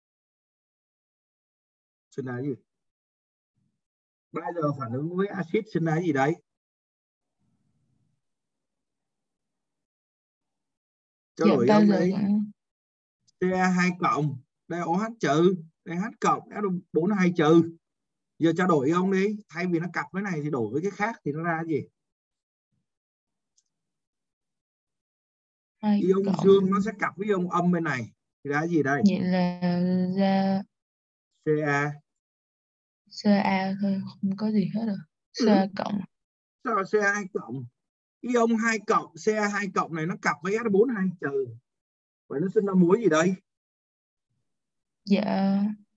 A: Sinh ra cái gì? Bây giờ phản ứng với axit sinh ra cái gì đấy? Cho
E: Dạ,
A: đổi
E: ba
A: ion
E: giờ
A: đi.
E: còn-
A: xê a hai cộng, đây OH trừ, đây H cộng, ét o bốn hai trừ. Giờ trao đổi ion đi, thay vì nó cặp với này thì đổi với cái khác thì nó ra cái gì?
E: hai
A: Ion
E: cộng.
A: dương nó sẽ cặp với ion âm bên này. Thì ra cái gì đây?
E: Vậy là ra
A: xê a.
E: xê a thôi, không có gì hết rồi. xê a cộng.
A: Sao là xê a hai cộng? Ion hai cộng, xê a hai cộng này nó cặp với ét o bốn hai trừ. Vậy nó sinh ra muối gì đây?
E: Dạ,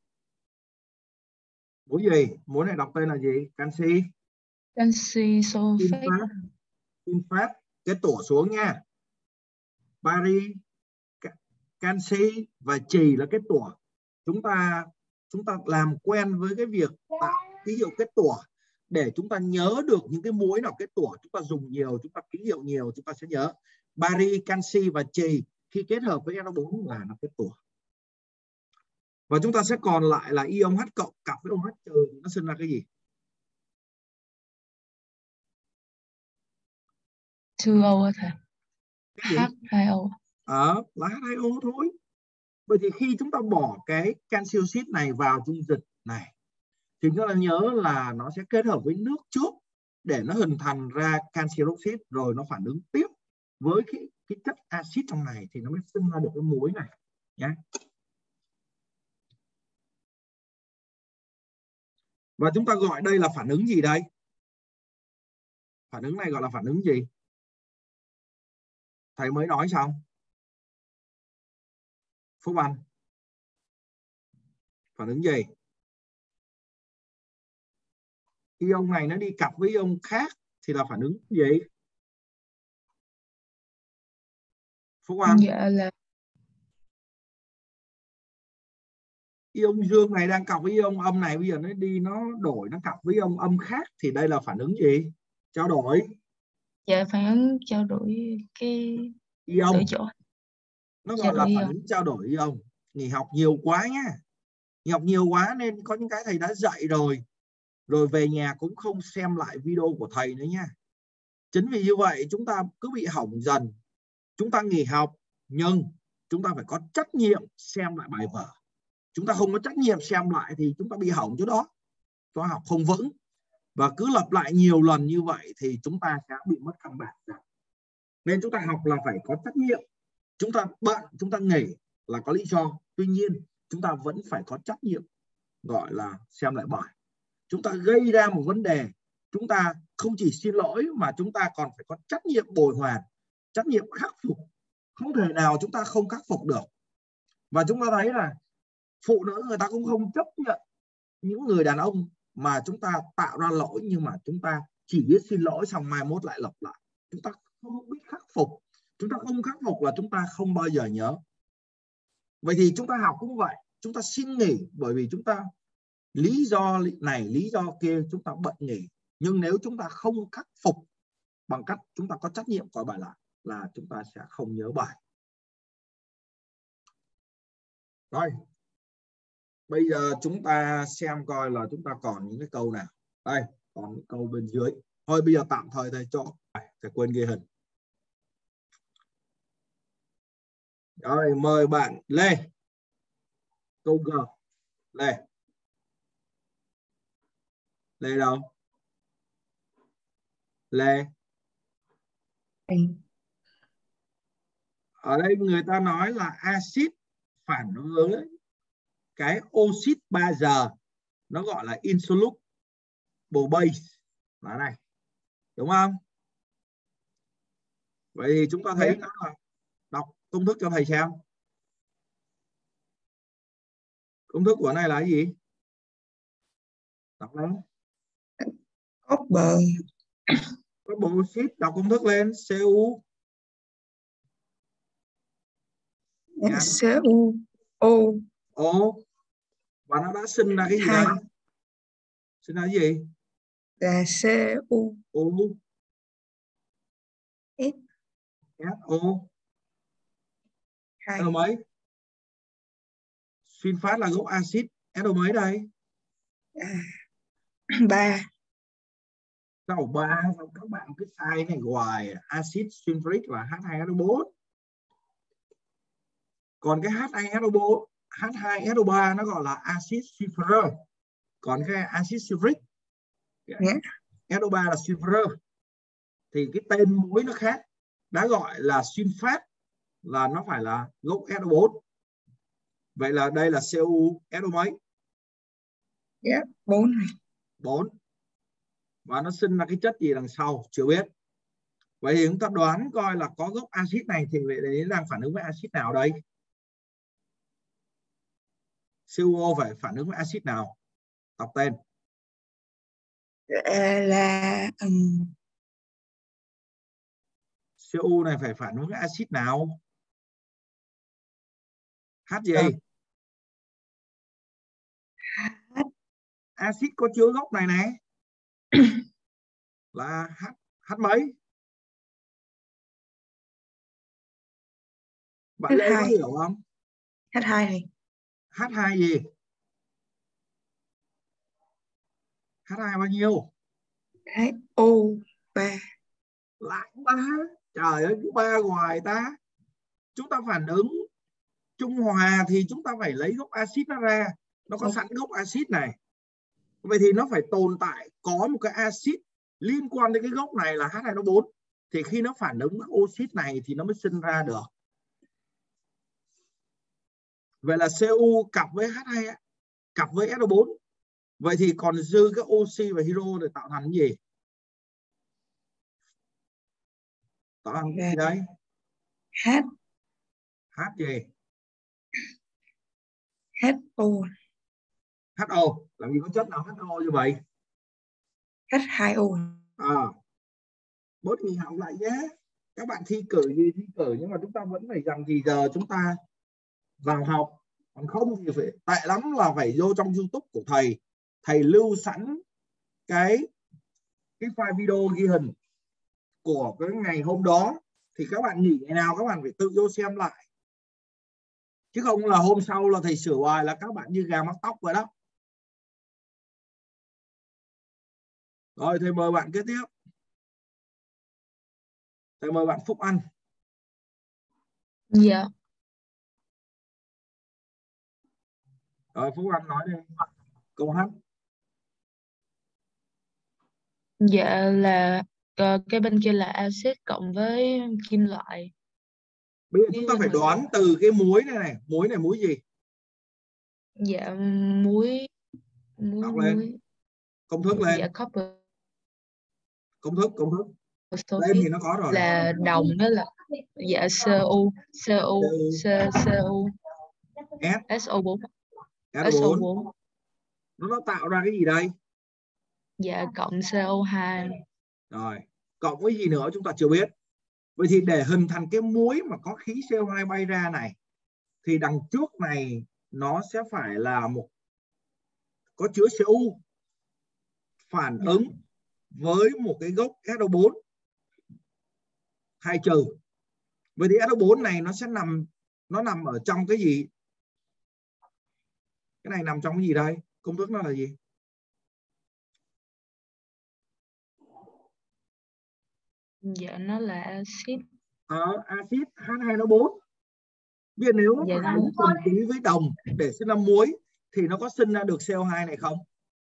A: Muối gì? Muối này đọc tên là gì? Canxi.
E: canxi sulfate.
A: Sulfat. Sulfat. Cái tủa xuống nha. Bari, canxi và chì là kết tủa. Chúng ta chúng ta làm quen với cái việc tạo ký hiệu kết tủa để chúng ta nhớ được những cái muối nào kết tủa. Chúng ta dùng nhiều, chúng ta ký hiệu nhiều, chúng ta sẽ nhớ. Bari, canxi và chì khi kết hợp với ét o bốn là nó kết tủa. Và chúng ta sẽ còn lại là ion H cộng cặp với OH trừ, nó sinh ra cái gì?
E: hai O á thầy.
A: Cái gì?
E: H hai O.
A: Ờ, là H hai O thôi. Vậy thì khi chúng ta bỏ cái canxi oxit này vào dung dịch này thì chúng ta nhớ là nó sẽ kết hợp với nước trước để nó hình thành ra canxi oxit, rồi nó phản ứng tiếp với cái, cái chất axit trong này thì nó mới sinh ra được cái muối này nhé. Và chúng ta gọi đây là phản ứng gì đây? Phản ứng này gọi là phản ứng gì? Thầy mới nói xong. Phúc Anh. Phản ứng gì? Ion này nó đi cặp với ion khác thì là phản ứng gì? Phúc Anh.
E: Dạ là
A: Ion dương này đang cặp với ion âm này, bây giờ nó đi nó đổi nó cặp với ion âm khác thì đây là phản ứng gì? Trao đổi.
E: dạ phản ứng trao đổi cái
A: Ion.
E: đổi chỗ.
A: Nó
E: Trao
A: gọi là
E: đổi
A: phản
E: ion.
A: ứng trao đổi ion. Nghỉ học nhiều quá nhá. Nghỉ học nhiều quá nên có những cái thầy đã dạy rồi. Rồi về nhà cũng không xem lại video của thầy nữa nha. Chính vì như vậy chúng ta cứ bị hỏng dần. Chúng ta nghỉ học nhưng chúng ta phải có trách nhiệm xem lại bài vở. Chúng ta không có trách nhiệm xem lại thì chúng ta bị hỏng chỗ đó. Chúng ta học không vững. Và cứ lặp lại nhiều lần như vậy thì chúng ta sẽ bị mất căn bản. Nên chúng ta học là phải có trách nhiệm. Chúng ta bận, chúng ta nghỉ là có lý do. Tuy nhiên chúng ta vẫn phải có trách nhiệm gọi là xem lại bài. Chúng ta gây ra một vấn đề, chúng ta không chỉ xin lỗi mà chúng ta còn phải có trách nhiệm bồi hoàn, trách nhiệm khắc phục. Không thể nào chúng ta không khắc phục được. Và chúng ta thấy là phụ nữ người ta cũng không chấp nhận những người đàn ông mà chúng ta tạo ra lỗi nhưng mà chúng ta chỉ biết xin lỗi xong mai mốt lại lặp lại. Chúng ta không biết khắc phục. Chúng ta không khắc phục là chúng ta không bao giờ nhớ. Vậy thì chúng ta học cũng vậy. Chúng ta xin nghỉ bởi vì chúng ta lý do này, lý do kia chúng ta bận nghỉ. Nhưng nếu chúng ta không khắc phục bằng cách chúng ta có trách nhiệm coi bài lại là chúng ta sẽ không nhớ bài. Rồi. Bây giờ chúng ta xem coi là chúng ta còn những cái câu nào. Đây, còn những câu bên dưới. Thôi bây giờ tạm thời thầy cho. Thầy quên ghi hình. Rồi, mời bạn Lê. Câu G. Lê. Lê đâu? Lê. Ở đây người ta nói là axit phản ứng cái oxit ba giờ, nó gọi là insoluble base là này, đúng không? Vậy thì chúng ta thấy nó là đọc công thức cho thầy xem. Công thức của này là cái gì? Đọc lên.
G: Copper.
A: Copper oxit, đọc công thức lên. Cu.
G: Cu. O.
A: O. Và nó đã sinh ra cái gì đây? Sinh ra cái gì?
G: Là Cu.
A: O.
G: S.
A: So.
G: Hai.
A: S mấy? Sunfat là gốc axit. S mấy đây?
G: À, ba.
A: Sao ba? Sao các bạn cứ sai này hoài? Axit sulfuric là H hai S O bốn. Còn cái H hai S O bốn, H hai S O ba nó gọi là axit sulfurous. Còn cái axit sulfuric,
G: Yeah.
A: S O ba là sulfurous. Thì cái tên muối nó khác. Đã gọi là sunfat là nó phải là gốc S O bốn. Vậy là đây là Cu S O mấy?
G: Yeah, bốn này.
A: bốn. Và nó sinh ra cái chất gì đằng sau chưa biết. Vậy thì chúng ta đoán coi là có gốc axit này thì vậy đấy đang phản ứng với axit nào đây? xê u ô phải phản ứng với axit nào? Đọc tên.
G: À, là um...
A: xê u này phải phản ứng với axit nào? H gì?
G: Uh. H.
A: Axit có chứa gốc này này. Là H. H mấy? Bạn Lê có hiểu không?
G: H hai này.
A: H hai gì? H hai bao nhiêu?
G: Đấy, O ba.
A: Lại ba. Trời ơi, cứ ba hoài ta. Chúng ta phản ứng trung hòa thì chúng ta phải lấy gốc axit nó ra. Nó có sẵn gốc axit này. Vậy thì nó phải tồn tại có một cái axit liên quan đến cái gốc này là H hai O bốn. Thì khi nó phản ứng với oxit này thì nó mới sinh ra được. Vậy là xê u cặp với H hai cặp với S O bốn. Vậy thì còn dư cái oxy và hydro để tạo thành cái gì? Tạo thành cái gì đây?
G: H.
A: H gì?
G: H O.
A: hát o. Làm gì có chất nào hát o như vậy?
G: H hai O.
A: À, bớt nghỉ học lại nhé. Các bạn thi cử gì thi cử, nhưng mà chúng ta vẫn phải dành gì giờ chúng ta vào học. Còn không thì phải tệ lắm là phải vô trong YouTube của thầy. Thầy lưu sẵn cái cái file video ghi hình của cái ngày hôm đó. Thì các bạn nghỉ ngày nào các bạn phải tự vô xem lại. Chứ không là hôm sau là thầy sửa bài là các bạn như gà mắc tóc vậy đó. Rồi thầy mời bạn kế tiếp. Thầy mời bạn Phúc Anh.
E: Dạ.
A: Rồi Phúc Anh nói đi. Câu H.
E: Dạ là ờ, cái bên kia là axit cộng với kim loại.
A: Bây giờ chúng ta phải đoán từ cái muối này này. Muối này muối gì?
E: Dạ muối muối
A: Đọc lên.
E: muối.
A: Công thức lên.
E: Dạ copper.
A: Công thức, công thức.
E: Sulfate
A: Lên thì nó có rồi.
E: là đồng đó là dạ xê u xê u xê u S O bốn S O bốn.
A: Nó nó tạo ra cái gì đây?
E: Dạ cộng xê o hai.
A: Rồi, cộng với gì nữa chúng ta chưa biết. Vậy thì để hình thành cái muối mà có khí xê o hai bay ra này thì đằng trước này nó sẽ phải là một có chứa xê u phản ứng với một cái gốc S O bốn hai trừ. Vậy thì S O bốn này nó sẽ nằm nó nằm ở trong cái gì? Cái này nằm trong cái gì đây? Công thức nó là gì?
E: Dạ nó là axit.
A: Ờ, axit H hai O bốn. Bây giờ nếu nó
E: Dạ
A: phản ứng thuần túy với đồng để sinh ra muối thì nó có sinh ra được xê o hai này không?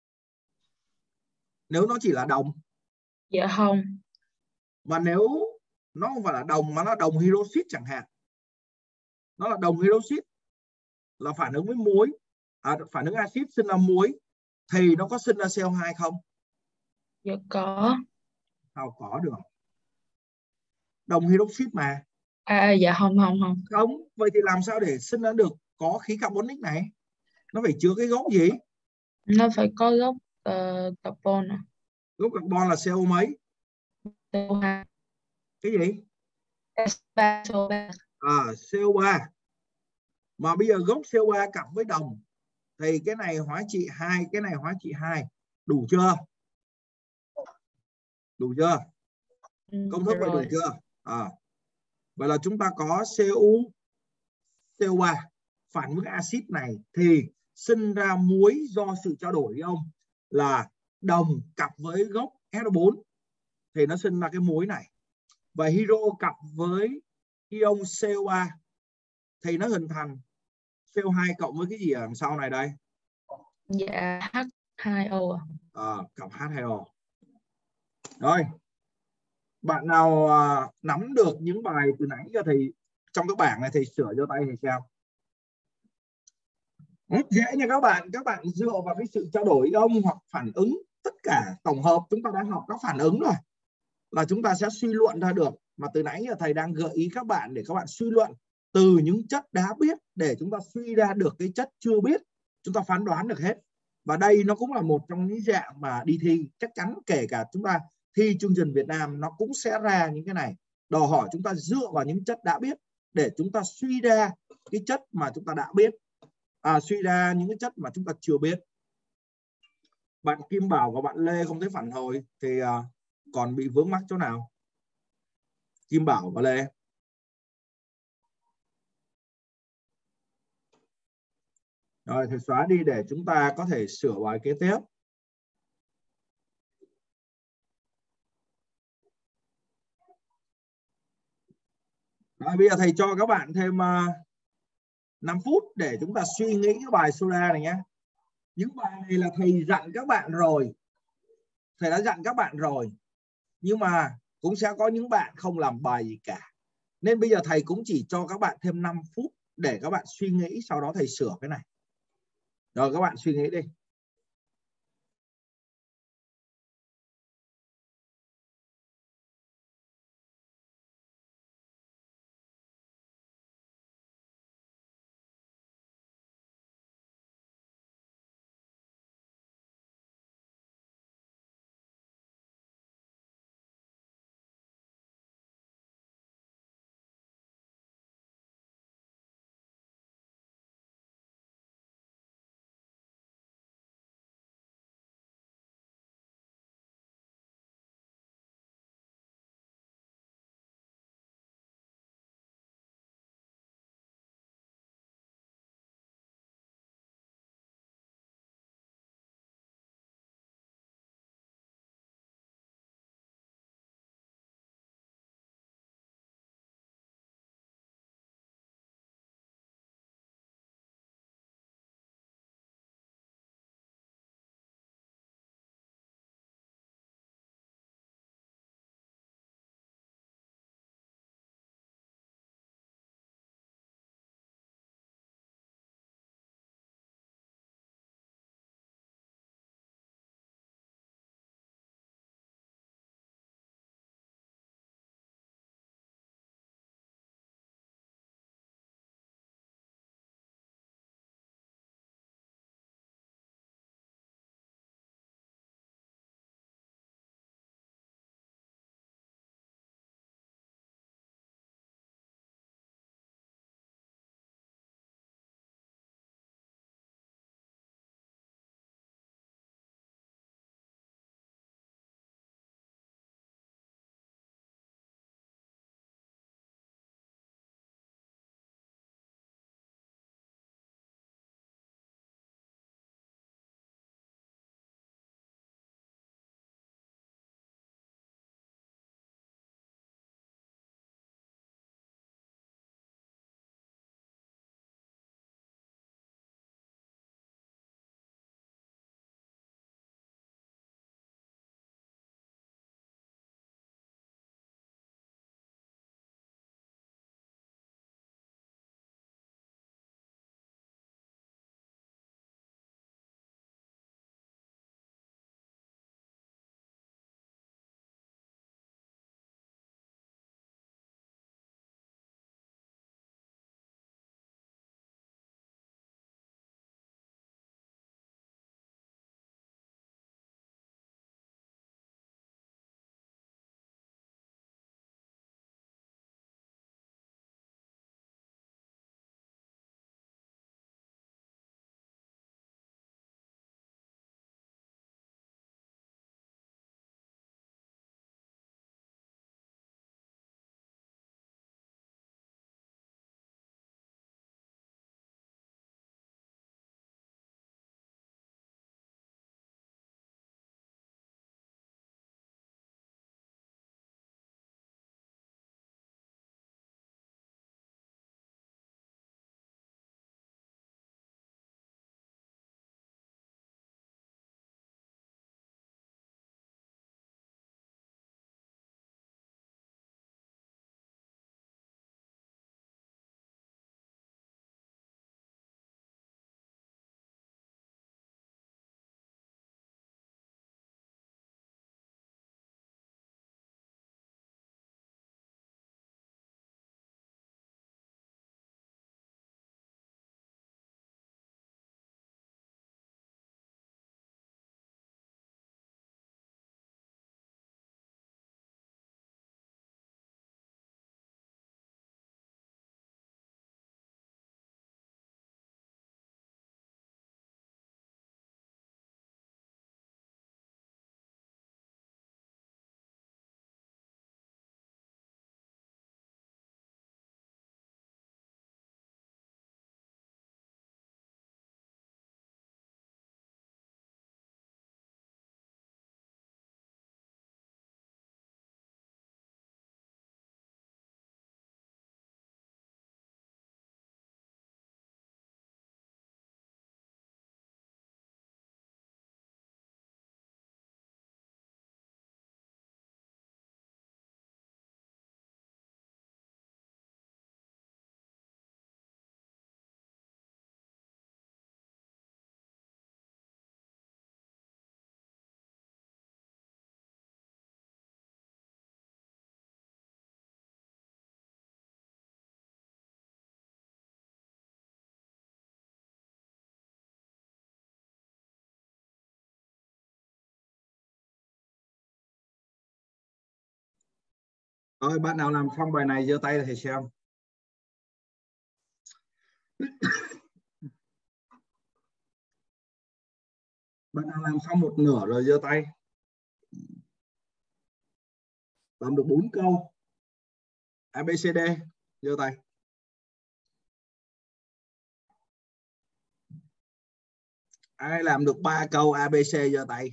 A: Nếu nó chỉ là đồng.
E: Dạ không.
A: Mà nếu nó không phải là đồng mà nó là đồng hydroxit chẳng hạn. Nó là đồng hydroxit là phản ứng với muối, à, phản ứng axit sinh ra muối thì nó có sinh ra xê o hai không?
E: Dạ có.
A: Sao có được? Đồng hydroxit mà.
E: À dạ không không không.
A: Không, vậy thì làm sao để sinh ra được có khí carbonic này? Nó phải chứa cái gốc gì?
E: Nó phải có gốc uh, carbon. À.
A: Gốc carbon là xê o mấy?
E: xê o hai.
A: Cái gì?
E: S ba, xê o ba.
A: À, xê o ba. Mà bây giờ gốc xê o ba cặp với đồng thì cái này hóa trị hai, cái này hóa trị hai. Đủ chưa? Đủ chưa? Công thức này đủ chưa? À. Vậy là chúng ta có xê u, xê o ba phản với axit này thì sinh ra muối do sự trao đổi ion là đồng cặp với gốc S O bốn thì nó sinh ra cái muối này. Và hydro cặp với ion xê o ba thì nó hình thành xê o hai cộng với cái gì ở đằng sau này đây?
E: Dạ H hai O.
A: À, cặp H hai O. Rồi. Bạn nào à, nắm được những bài từ nãy cho thầy trong cái bảng này thầy sửa cho tay thầy xem. Rất dễ nha các bạn. Các bạn dựa vào cái sự trao đổi ion hoặc phản ứng tất cả tổng hợp chúng ta đã học các phản ứng rồi là chúng ta sẽ suy luận ra được. Mà từ nãy giờ thầy đang gợi ý các bạn để các bạn suy luận từ những chất đã biết để chúng ta suy ra được cái chất chưa biết, chúng ta phán đoán được hết. Và đây nó cũng là một trong những dạng mà đi thi chắc chắn, kể cả chúng ta thi chương trình Việt Nam nó cũng sẽ ra những cái này, đòi hỏi chúng ta dựa vào những chất đã biết để chúng ta suy ra cái chất mà chúng ta đã biết, à, suy ra những cái chất mà chúng ta chưa biết. Bạn Kim Bảo và bạn Lê không thấy phản hồi thì à, còn bị vướng mắc chỗ nào? Kim Bảo và Lê. Rồi thầy xóa đi để chúng ta có thể sửa bài kế tiếp. Rồi, bây giờ thầy cho các bạn thêm uh, năm phút để chúng ta suy nghĩ cái bài Soda này nhé. Những bài này là thầy dặn các bạn rồi. Thầy đã dặn các bạn rồi. Nhưng mà cũng sẽ có những bạn không làm bài gì cả. Nên bây giờ thầy cũng chỉ cho các bạn thêm năm phút để các bạn suy nghĩ, sau đó thầy sửa cái này. Rồi các bạn suy nghĩ đi. Rồi, bạn nào làm xong bài này giơ tay thầy xem. Bạn nào làm xong một nửa rồi giơ tay. Làm được bốn câu A B C D giơ tay. Ai làm được ba câu A B C giơ tay.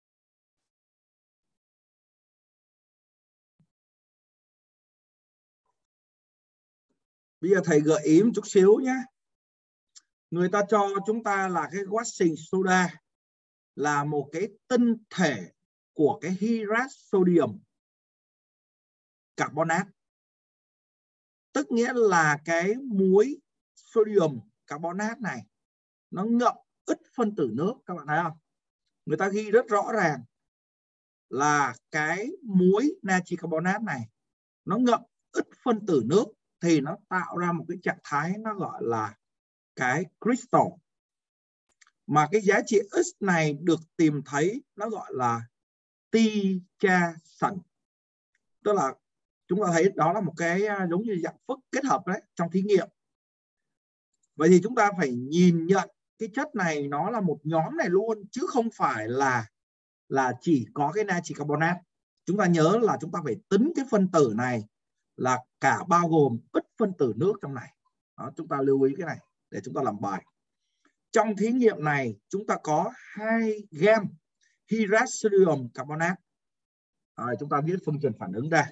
A: Bây giờ thầy gợi ý một chút xíu nhé. Người ta cho chúng ta là cái washing soda là một cái tinh thể của cái hydrat sodium carbonate. Tức nghĩa là cái muối sodium carbonate này nó ngậm ít phân tử nước, các bạn thấy không? Người ta ghi rất rõ ràng là cái muối natri carbonate này nó ngậm ít phân tử nước thì nó tạo ra một cái trạng thái nó gọi là cái crystal. Mà cái giá trị X này được tìm thấy nó gọi là titration. Tức là chúng ta thấy đó là một cái giống như dạng phức kết hợp đấy trong thí nghiệm. Vậy thì chúng ta phải nhìn nhận cái chất này nó là một nhóm này luôn, chứ không phải là là chỉ có cái natri carbonate. Chúng ta nhớ là chúng ta phải tính cái phân tử này là cả bao gồm ít phân tử nước trong này. Đó, chúng ta lưu ý cái này để chúng ta làm bài. Trong thí nghiệm này chúng ta có hai gam hydrat sodium carbonate. À, chúng ta viết phương trình phản ứng ra.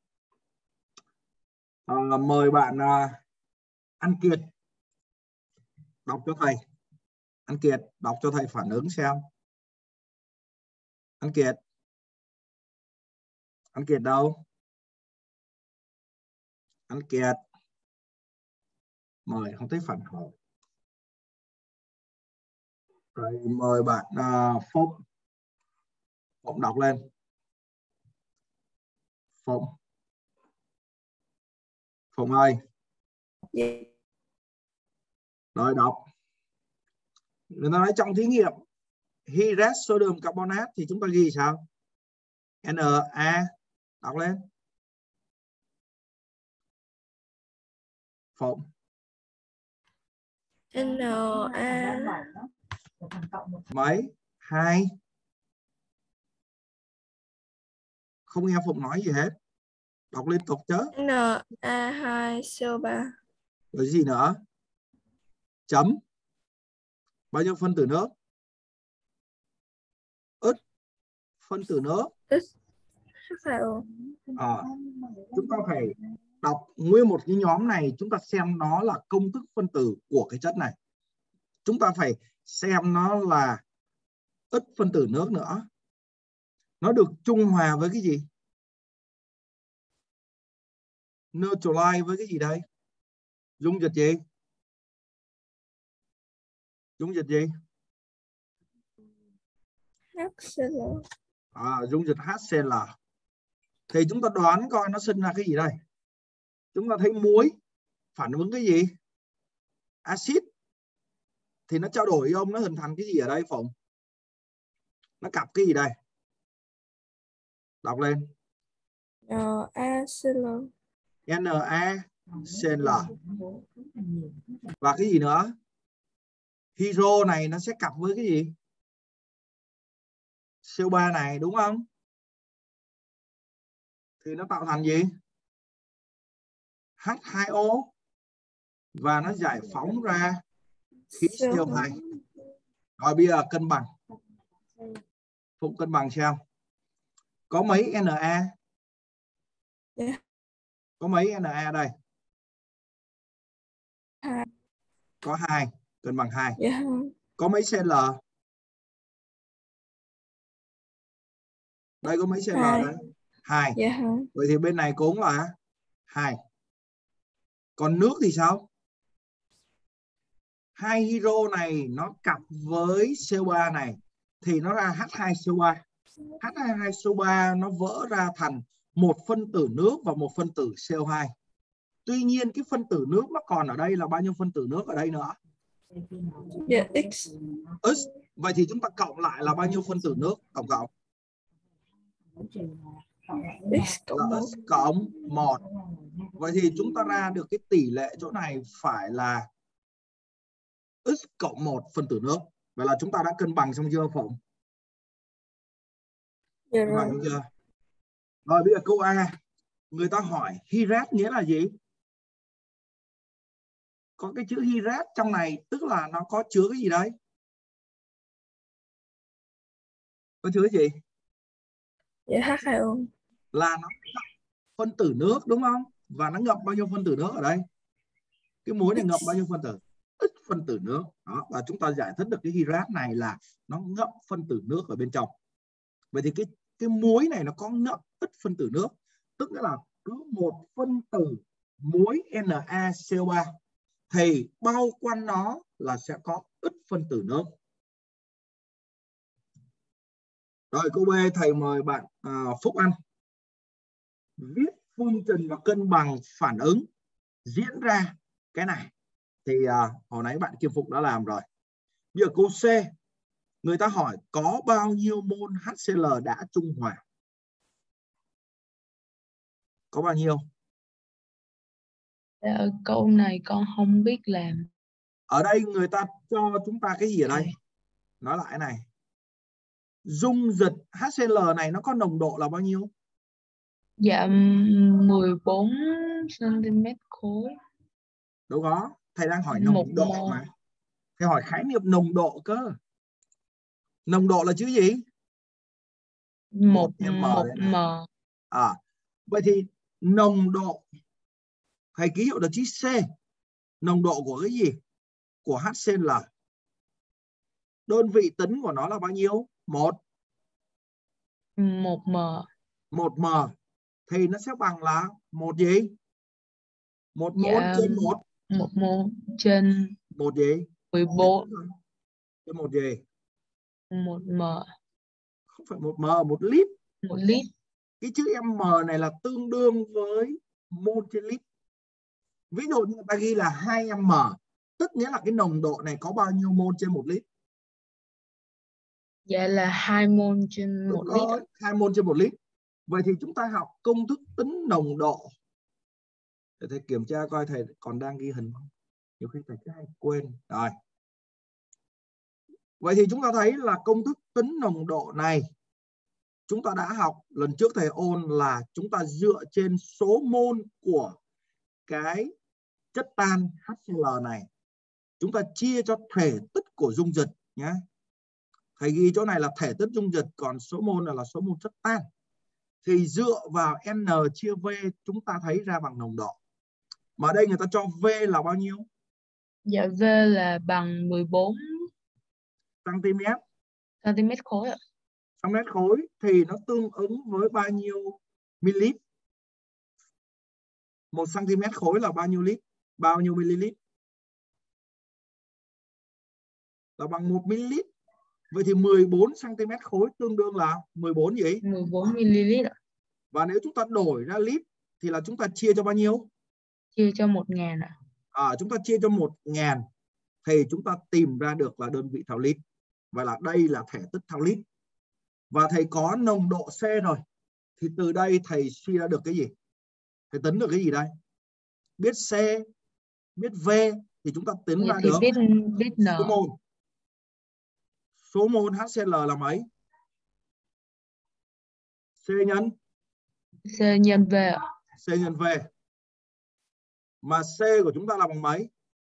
A: À, mời bạn uh, Anh Kiệt đọc cho thầy. Anh Kiệt đọc cho thầy phản ứng xem. Anh Kiệt. Anh Kiệt đâu? Anh Kiệt. Mời, không thấy phản hồi. Rồi mời bạn uh, Phụng. Phụng đọc lên. Phụng. Phụng ơi.
C: Yeah.
A: Rồi đọc. Người ta nói trong thí nghiệm hydrat sodium carbonate thì chúng ta ghi sao? Na. Đọc lên. Phụng.
C: Na.
A: Mấy? Hai. Không nghe Phụng nói gì hết. Đọc liên tục chứ.
C: Na hai C O ba.
A: Rồi gì nữa? Chấm. Bao nhiêu phân tử nước? Ít phân tử nước.
C: Ít H hai O.
A: À, chúng ta phải đọc nguyên một cái nhóm này, chúng ta xem nó là công thức phân tử của cái chất này. Chúng ta phải xem nó là ít phân tử nước nữa. Nó được trung hòa với cái gì? Neutralize với cái gì đây? Dung dịch gì? Dung dịch gì?
C: hát xê lờ.
A: À, dung dịch hát xê lờ. Thì chúng ta đoán coi nó sinh ra cái gì đây? Chúng ta thấy muối phản ứng cái gì? Axit. Thì nó trao đổi ion, nó hình thành cái gì ở đây Phụng? Nó cặp cái gì đây? Đọc lên.
C: NaCl.
A: NaCl. Và cái gì nữa? Hydro này nó sẽ cặp với cái gì? xê o ba này đúng không? Thì nó tạo thành gì? H hai O. Và nó giải phóng ra khí xê o hai. Rồi bây giờ cân bằng. Phụng cân bằng xem. Có mấy Na?
C: Yeah.
A: Có mấy Na đây?
C: Hai.
A: Có hai. Cân bằng hai.
C: Yeah.
A: Có mấy Cl? Đây có mấy Cl đây? Hai.
C: Yeah.
A: Vậy thì bên này cũng là hai. Còn nước thì sao? Hai hydro này nó cặp với xê o ba này thì nó ra H hai C O ba. H hai C O ba nó vỡ ra thành một phân tử nước và một phân tử C O hai. Tuy nhiên cái phân tử nước nó còn ở đây là bao nhiêu phân tử nước ở đây nữa?
C: Yeah, X.
A: X. Vậy thì chúng ta cộng lại là bao nhiêu phân tử nước tổng cộng?
C: X cộng
A: là
C: một.
A: x cộng một. Vậy thì chúng ta ra được cái tỷ lệ chỗ này phải là x cộng một phần tử nước. Vậy là chúng ta đã cân bằng xong chưa Phụng?
C: Dạ
A: Cân bằng
C: rồi.
A: chưa? Rồi bây giờ câu A, người ta hỏi Hirat nghĩa là gì? Có cái chữ Hirat trong này tức là nó có chứa cái gì đấy? Có chứa cái gì?
C: Dạ H hai O.
A: Là nó ngậm phân tử nước đúng không? Và nó ngậm bao nhiêu phân tử nước ở đây? Cái muối này ngậm bao nhiêu phân tử? Ít phân tử nước. Đó. Và chúng ta giải thích được cái Hirat này là nó ngậm phân tử nước ở bên trong. Vậy thì cái cái muối này nó có ngậm ít phân tử nước, tức là cứ một phân tử muối NaCO3 thì bao quanh nó là sẽ có ít phân tử nước. Rồi câu B, thầy mời bạn à, Phúc Anh viết phương trình và cân bằng phản ứng diễn ra cái này. Thì à, hồi nãy bạn Kim Phụng đã làm rồi. Bây giờ câu C, người ta hỏi có bao nhiêu mol HCl đã trung hòa? Có bao nhiêu?
E: Dạ, câu này con không biết làm.
A: Ở đây người ta cho chúng ta cái gì ở đây?
E: Okay.
A: Nói lại này. Dung dịch HCl này nó có nồng độ là bao nhiêu?
E: Dạ mười bốn xăng-ti-mét khối.
A: Đâu có. Thầy đang hỏi nồng
E: Một
A: độ
E: mol.
A: mà. Thầy hỏi khái niệm nồng độ cơ. Nồng độ là chữ gì?
E: Một
A: M.
E: một m.
A: À, vậy thì nồng độ, thầy ký hiệu là chữ C. Nồng độ của cái gì? Của HCl. Đơn vị tính của nó là bao nhiêu? Một.
E: Một m.
A: Một m. Thì nó sẽ bằng là một gì? Một mol
E: Dạ,
A: trên một.
E: một mol trên
A: Một gì?
E: mười bốn.
A: Trên một gì?
E: Một m.
A: Không phải một m, một lít.
E: Một lít.
A: Cái chữ m này là tương đương với mol trên lít. Ví dụ như người ta ghi là hai m, tức nghĩa là cái nồng độ này có bao nhiêu mol trên một lít?
E: Dạ là hai mol trên một lít.
A: hai mol trên một lít. Vậy thì chúng ta học công thức tính nồng độ. Để thầy kiểm tra coi thầy còn đang ghi hình không? Nhiều khi thầy cứ hay quên. Rồi. Vậy thì chúng ta thấy là công thức tính nồng độ này chúng ta đã học lần trước thầy ôn là chúng ta dựa trên số mol của cái chất tan HCl này. Chúng ta chia cho thể tích của dung dịch nhé. Thầy ghi chỗ này là thể tích dung dịch, còn số mol này là số mol chất tan. Thì dựa vào N chia V chúng ta thấy ra bằng nồng độ. Mà ở đây người ta cho V là bao nhiêu?
E: Dạ V là bằng mười bốn
A: cm.
E: cm khối ạ.
A: Trong mét khối thì nó tương ứng với bao nhiêu ml? Một cm khối là bao nhiêu lít? Bao nhiêu ml? Là bằng một ml. Vậy thì mười bốn cm khối tương đương là mười bốn gì?
E: mười bốn mi-li-lít ạ.
A: Và nếu chúng ta đổi ra lít thì là chúng ta chia cho bao nhiêu?
E: Chia cho một ngàn ạ.
A: À, chúng ta chia cho một ngàn thì chúng ta tìm ra được là đơn vị thao lít. Và là đây là thể tích thao lít. Và thầy có nồng độ C rồi. Thì từ đây thầy suy ra được cái gì? Thầy tính được cái gì đây? Biết C, biết V thì chúng ta tính
E: Vậy
A: ra
E: thì
A: được
E: biết, biết N.
A: số mol. Số mol HCl là mấy? C nhân?
E: C nhân V ạ.
A: C nhân V. Mà C của chúng ta là bằng mấy?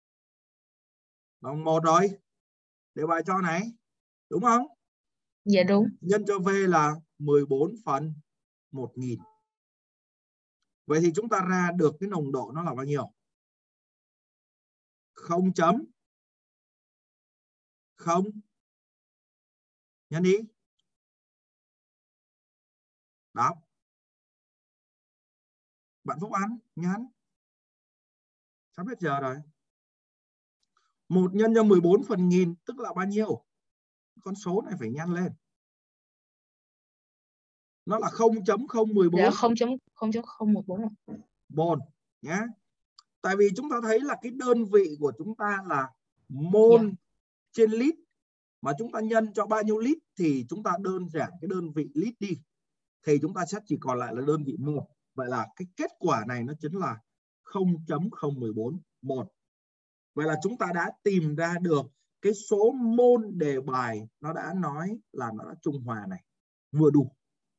A: Bằng một rồi. Đề bài cho này. Đúng không?
E: Dạ đúng.
A: Nhân cho V là mười bốn phần một nghìn. Vậy thì chúng ta ra được cái nồng độ nó là bao nhiêu? không chấm không nhân đi. Đọc. Bạn Phúc Anh nhắn. Sắp hết giờ rồi. một nhân cho mười bốn phần nghìn tức là bao nhiêu? Con số này phải nhăn lên. Nó là không chấm không một bốn.
E: Dạ không chấm không một bốn.
A: Mol nhé. Tại vì chúng ta thấy là cái đơn vị của chúng ta là mol dạ. trên lít. Mà chúng ta nhân cho bao nhiêu lít thì chúng ta đơn giản cái đơn vị lít đi. thì chúng ta sẽ chỉ còn lại là đơn vị mol. Vậy là cái kết quả này nó chính là không chấm không một bốn mol. Vậy là chúng ta đã tìm ra được cái số mol đề bài nó đã nói là nó đã trung hòa này, vừa đủ.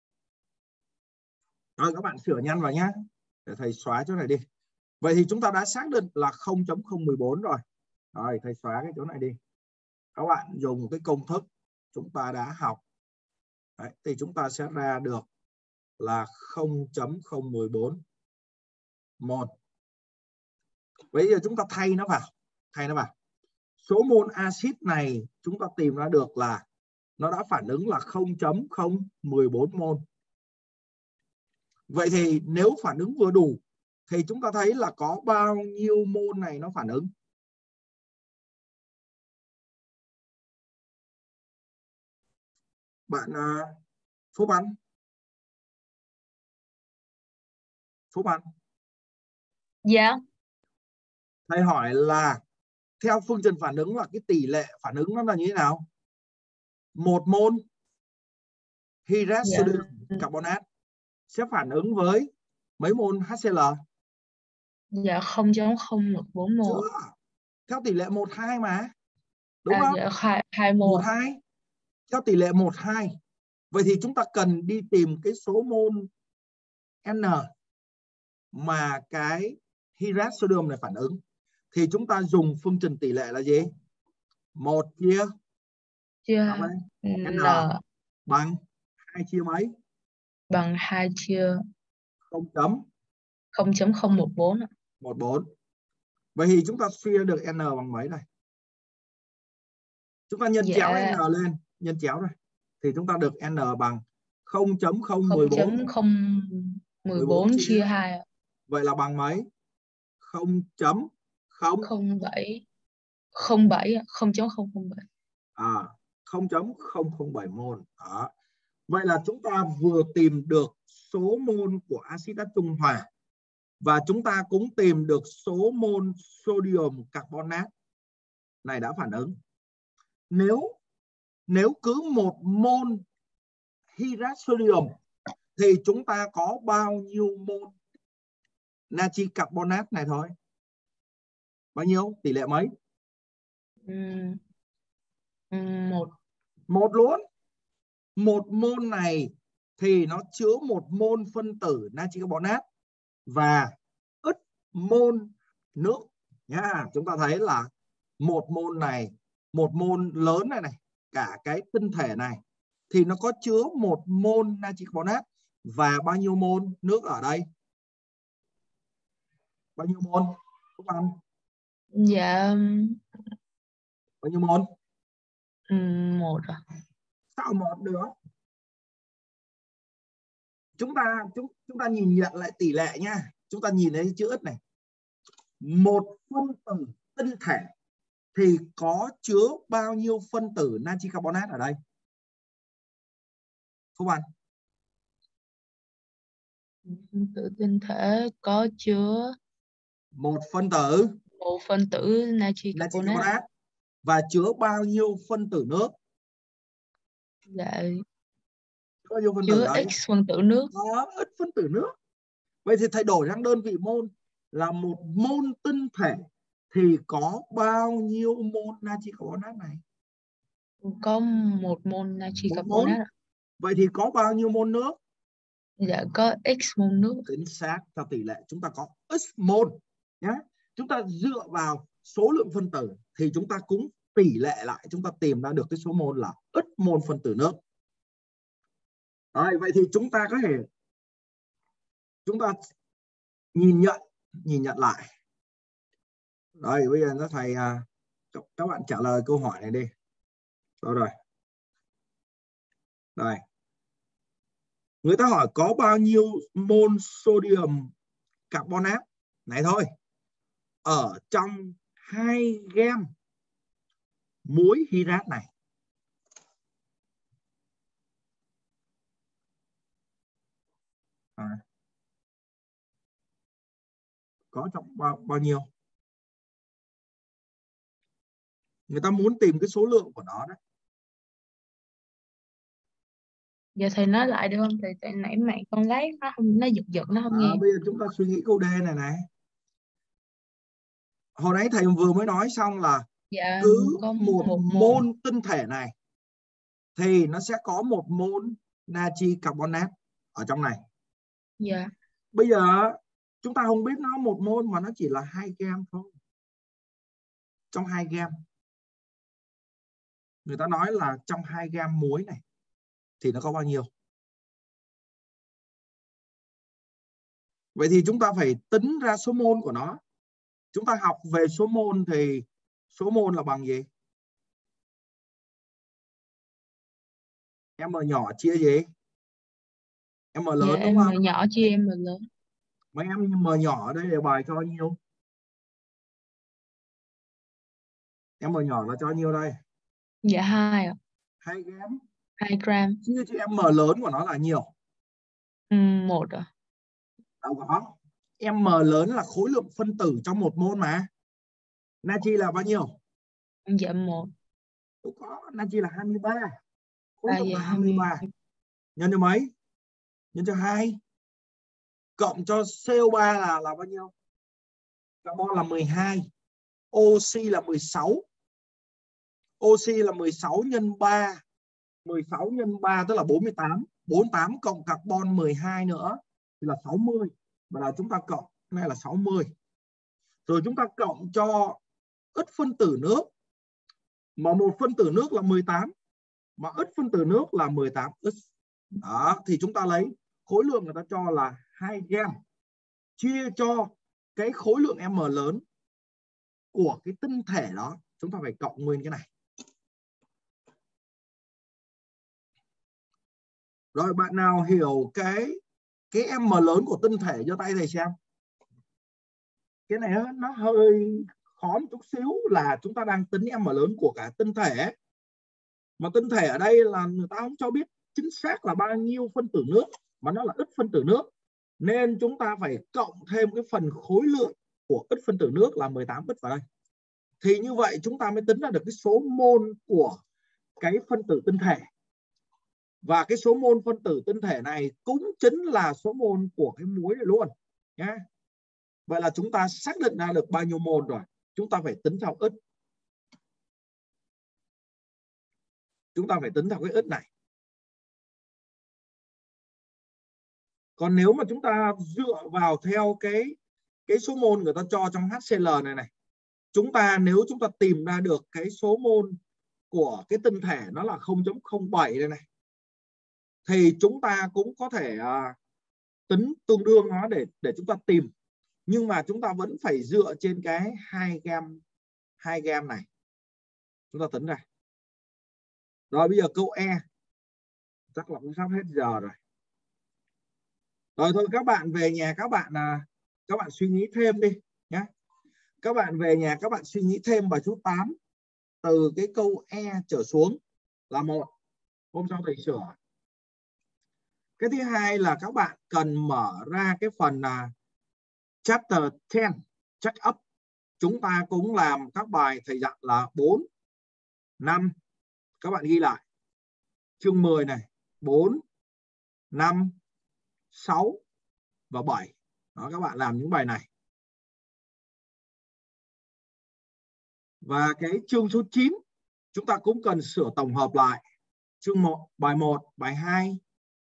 A: Rồi các bạn sửa nhanh vào nhé, để thầy xóa chỗ này đi. Vậy thì chúng ta đã xác định là không chấm không một bốn rồi. Rồi thầy xóa cái chỗ này đi. Các bạn dùng cái công thức chúng ta đã học. Đấy, thì chúng ta sẽ ra được là không chấm không một bốn mol. Bây giờ chúng ta thay nó vào, thay nó vào. Số mol axit này chúng ta tìm ra được là nó đã phản ứng là không chấm không một bốn mol. Vậy thì nếu phản ứng vừa đủ thì chúng ta thấy là có bao nhiêu mol này nó phản ứng? Bạn uh, Phúc Anh. Phúc Anh.
E: Dạ.
A: Thầy hỏi là theo phương trình phản ứng là cái tỷ lệ phản ứng nó là như thế nào? Một mol hydrat
E: Dạ.
A: sodium carbonate sẽ phản ứng với mấy mol hát xê lờ?
E: Dạ không chấm không một bốn mol.
A: Chưa. Theo tỷ lệ một hai mà. Đúng
E: À,
A: không?
E: dạ hai, hai mol.
A: một hai. Theo tỷ lệ một hai. Vậy thì chúng ta cần đi tìm cái số mol N mà cái hydrat sodium này phản ứng. Thì chúng ta dùng phương trình tỷ lệ là gì? một chia
E: Chia
A: N
E: N
A: bằng hai chia mấy?
E: bằng hai chia
A: không chấm
E: không chấm không một bốn.
A: một bốn. Vậy thì chúng ta suy ra được N bằng mấy này? Chúng ta nhân
E: Dạ.
A: chéo N lên, nhân chéo này. Thì chúng ta được N bằng không chấm không một bốn.
E: không chấm không một bốn chia hai.
A: Vậy là bằng mấy? không chấm không
E: không bảy. không bảy, không chấm không không bảy.
A: À, không chấm không không bảy mol. Đó. Vậy là chúng ta vừa tìm được số mol của axit đã trung hòa và chúng ta cũng tìm được số mol sodium carbonate này đã phản ứng. Nếu nếu cứ một mol hydrat sodium thì chúng ta có bao nhiêu mol natri carbonate này thôi? Bao nhiêu? Tỷ lệ mấy?
E: Uhm, một.
A: Một luôn. Một mol này thì nó chứa một mol phân tử natri carbonate và ít mol nước nha. Chúng ta thấy là một mol này, một mol lớn này này, cả cái tinh thể này thì nó có chứa một mol natri carbonate và bao nhiêu mol nước ở đây? Bao nhiêu mol? Các bạn?
E: Dạ.
A: Bao nhiêu mol?
E: Một à?
A: Sao một được? Chúng ta chúng chúng ta nhìn nhận lại tỷ lệ nha. Chúng ta nhìn thấy chữ ít này. Một phân tử tinh thể thì có chứa bao nhiêu phân tử natri carbonate ở đây? Phúc Anh.
E: Phân tử tinh thể có chứa
A: một phân tử
E: một phân tử natri
A: natri
E: carbonate.
A: carbonate và chứa bao nhiêu phân tử nước?
E: Dạ.
A: Bao nhiêu phân
E: chứa
A: tử đấy?
E: X phân tử nước.
A: Có ít phân tử nước. Vậy thì thay đổi sang đơn vị mol là một mol tinh thể thì có bao nhiêu mol natri carbonate này?
E: Có một mol natri
A: Một
E: carbonate.
A: mol. Vậy thì có bao nhiêu mol nước?
E: Dạ có X mol nước.
A: Chính xác, theo tỷ lệ chúng ta có X mol nhé. Chúng ta dựa vào số lượng phân tử thì chúng ta cũng tỷ lệ lại, chúng ta tìm ra được cái số mol là X mol phân tử nước. Rồi, vậy thì chúng ta có thể chúng ta nhìn nhận nhìn nhận lại. Rồi bây giờ nó thầy các bạn trả lời câu hỏi này đi. Rồi rồi. Rồi. Người ta hỏi có bao nhiêu mol sodium carbonate này thôi ở trong hai gam muối hydrat này. À, có trong bao, bao nhiêu? Người ta muốn tìm cái số lượng của nó đấy.
E: Giờ thầy nói lại được không? Thầy tại nãy mạng con lấy nó không, nó giật giật nó không
A: À,
E: nghe.
A: bây giờ chúng ta suy nghĩ câu D này này. Hồi nãy thầy vừa mới nói xong là
E: Dạ
A: cứ
E: có
A: một
E: một mol.
A: mol tinh thể này thì nó sẽ có một mol natri carbonate ở trong này.
E: Dạ.
A: Bây giờ chúng ta không biết nó một mol mà nó chỉ là hai gam thôi. Trong hai gam. Người ta nói là trong hai gam muối này thì nó có bao nhiêu? Vậy thì chúng ta phải tính ra số mol của nó. Chúng ta học về số mol thì số mol là bằng gì? M nhỏ chia gì? M lớn
E: Dạ,
A: đúng
E: M
A: không?
E: nhỏ chia M lớn.
A: Mấy em M nhỏ ở đây đề bài cho nhiêu? M nhỏ là cho nhiêu đây?
E: Dạ hai ạ.
A: hai gram.
E: hai gram.
A: Chia cho M lớn của nó là nhiều?
E: Ừ, một ạ.
A: Đâu có. M lớn là khối lượng phân tử trong một mol mà. Natri là bao nhiêu?
E: Dạ một.
A: Đâu có, natri là hai mươi ba. Khối
E: À,
A: lượng
E: dạ
A: là hai mươi ba. Nhân cho mấy? Nhân cho hai. Cộng cho C O ba là là bao nhiêu? Carbon là mười hai. Oxy là mười sáu. Oxy là mười sáu nhân ba. mười sáu nhân ba tức là bốn mươi tám. bốn mươi tám cộng carbon mười hai nữa thì là sáu mươi. Và là chúng ta cộng, này là sáu mươi. Rồi chúng ta cộng cho ức phân tử nước. Mà một phân tử nước là mười tám. Mà ức phân tử nước là mười tám ức. Đó, thì chúng ta lấy khối lượng người ta cho là hai gam. Chia cho cái khối lượng M lớn của cái tinh thể đó. Chúng ta phải cộng nguyên cái này. Rồi bạn nào hiểu cái cái M lớn của tinh thể cho tay thầy xem. Cái này nó hơi khó một chút xíu là chúng ta đang tính M lớn của cả tinh thể. Mà tinh thể ở đây là người ta không cho biết chính xác là bao nhiêu phân tử nước, mà nó là ức phân tử nước. Nên chúng ta phải cộng thêm cái phần khối lượng của ức phân tử nước là mười tám ức vào đây. Thì như vậy chúng ta mới tính ra được cái số mol của cái phân tử tinh thể. Và cái số mol phân tử tinh thể này cũng chính là số mol của cái muối này luôn nhé. Vậy là chúng ta xác định ra được bao nhiêu mol rồi. Chúng ta phải tính theo ức. Chúng ta phải tính theo cái ức này. Còn nếu mà chúng ta dựa vào theo cái cái số mol người ta cho trong H C L này này, chúng ta nếu chúng ta tìm ra được cái số mol của cái tinh thể nó là không chấm không bảy đây này, thì chúng ta cũng có thể uh, tính tương đương nó để để chúng ta tìm. Nhưng mà chúng ta vẫn phải dựa trên cái hai gam hai gam này. Chúng ta tính ra. Rồi bây giờ câu E. Chắc là cũng sắp hết giờ rồi. Rồi thôi các bạn về nhà các bạn uh, các bạn suy nghĩ thêm đi nhé. Các bạn về nhà các bạn suy nghĩ thêm bài số tám từ cái câu E trở xuống là một. Hôm sau thầy sửa. Cái thứ hai là các bạn cần mở ra cái phần là chapter mười, check up. Chúng ta cũng làm các bài thầy dặn là bốn, năm. Các bạn ghi lại. Chương mười này, bốn, năm, sáu và bảy. Đó, các bạn làm những bài này. Và cái chương số chín chúng ta cũng cần sửa tổng hợp lại. Chương một, bài một, bài hai,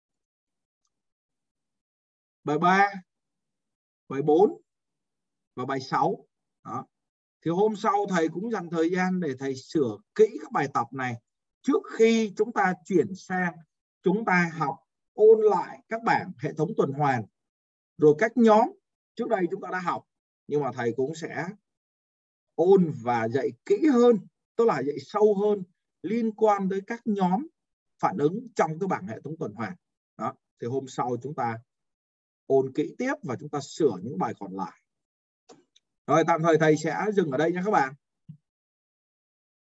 A: bài ba, bài bốn và bài sáu. Đó. Thì hôm sau thầy cũng dành thời gian để thầy sửa kỹ các bài tập này trước khi chúng ta chuyển sang chúng ta học ôn lại các bảng hệ thống tuần hoàn. Rồi các nhóm trước đây chúng ta đã học, nhưng mà thầy cũng sẽ ôn và dạy kỹ hơn, tức là dạy sâu hơn liên quan tới các nhóm phản ứng trong cái bảng hệ thống tuần hoàn. Đó. Thì hôm sau chúng ta ôn kỹ tiếp và chúng ta sửa những bài còn lại. Rồi tạm thời thầy sẽ dừng ở đây nha các bạn.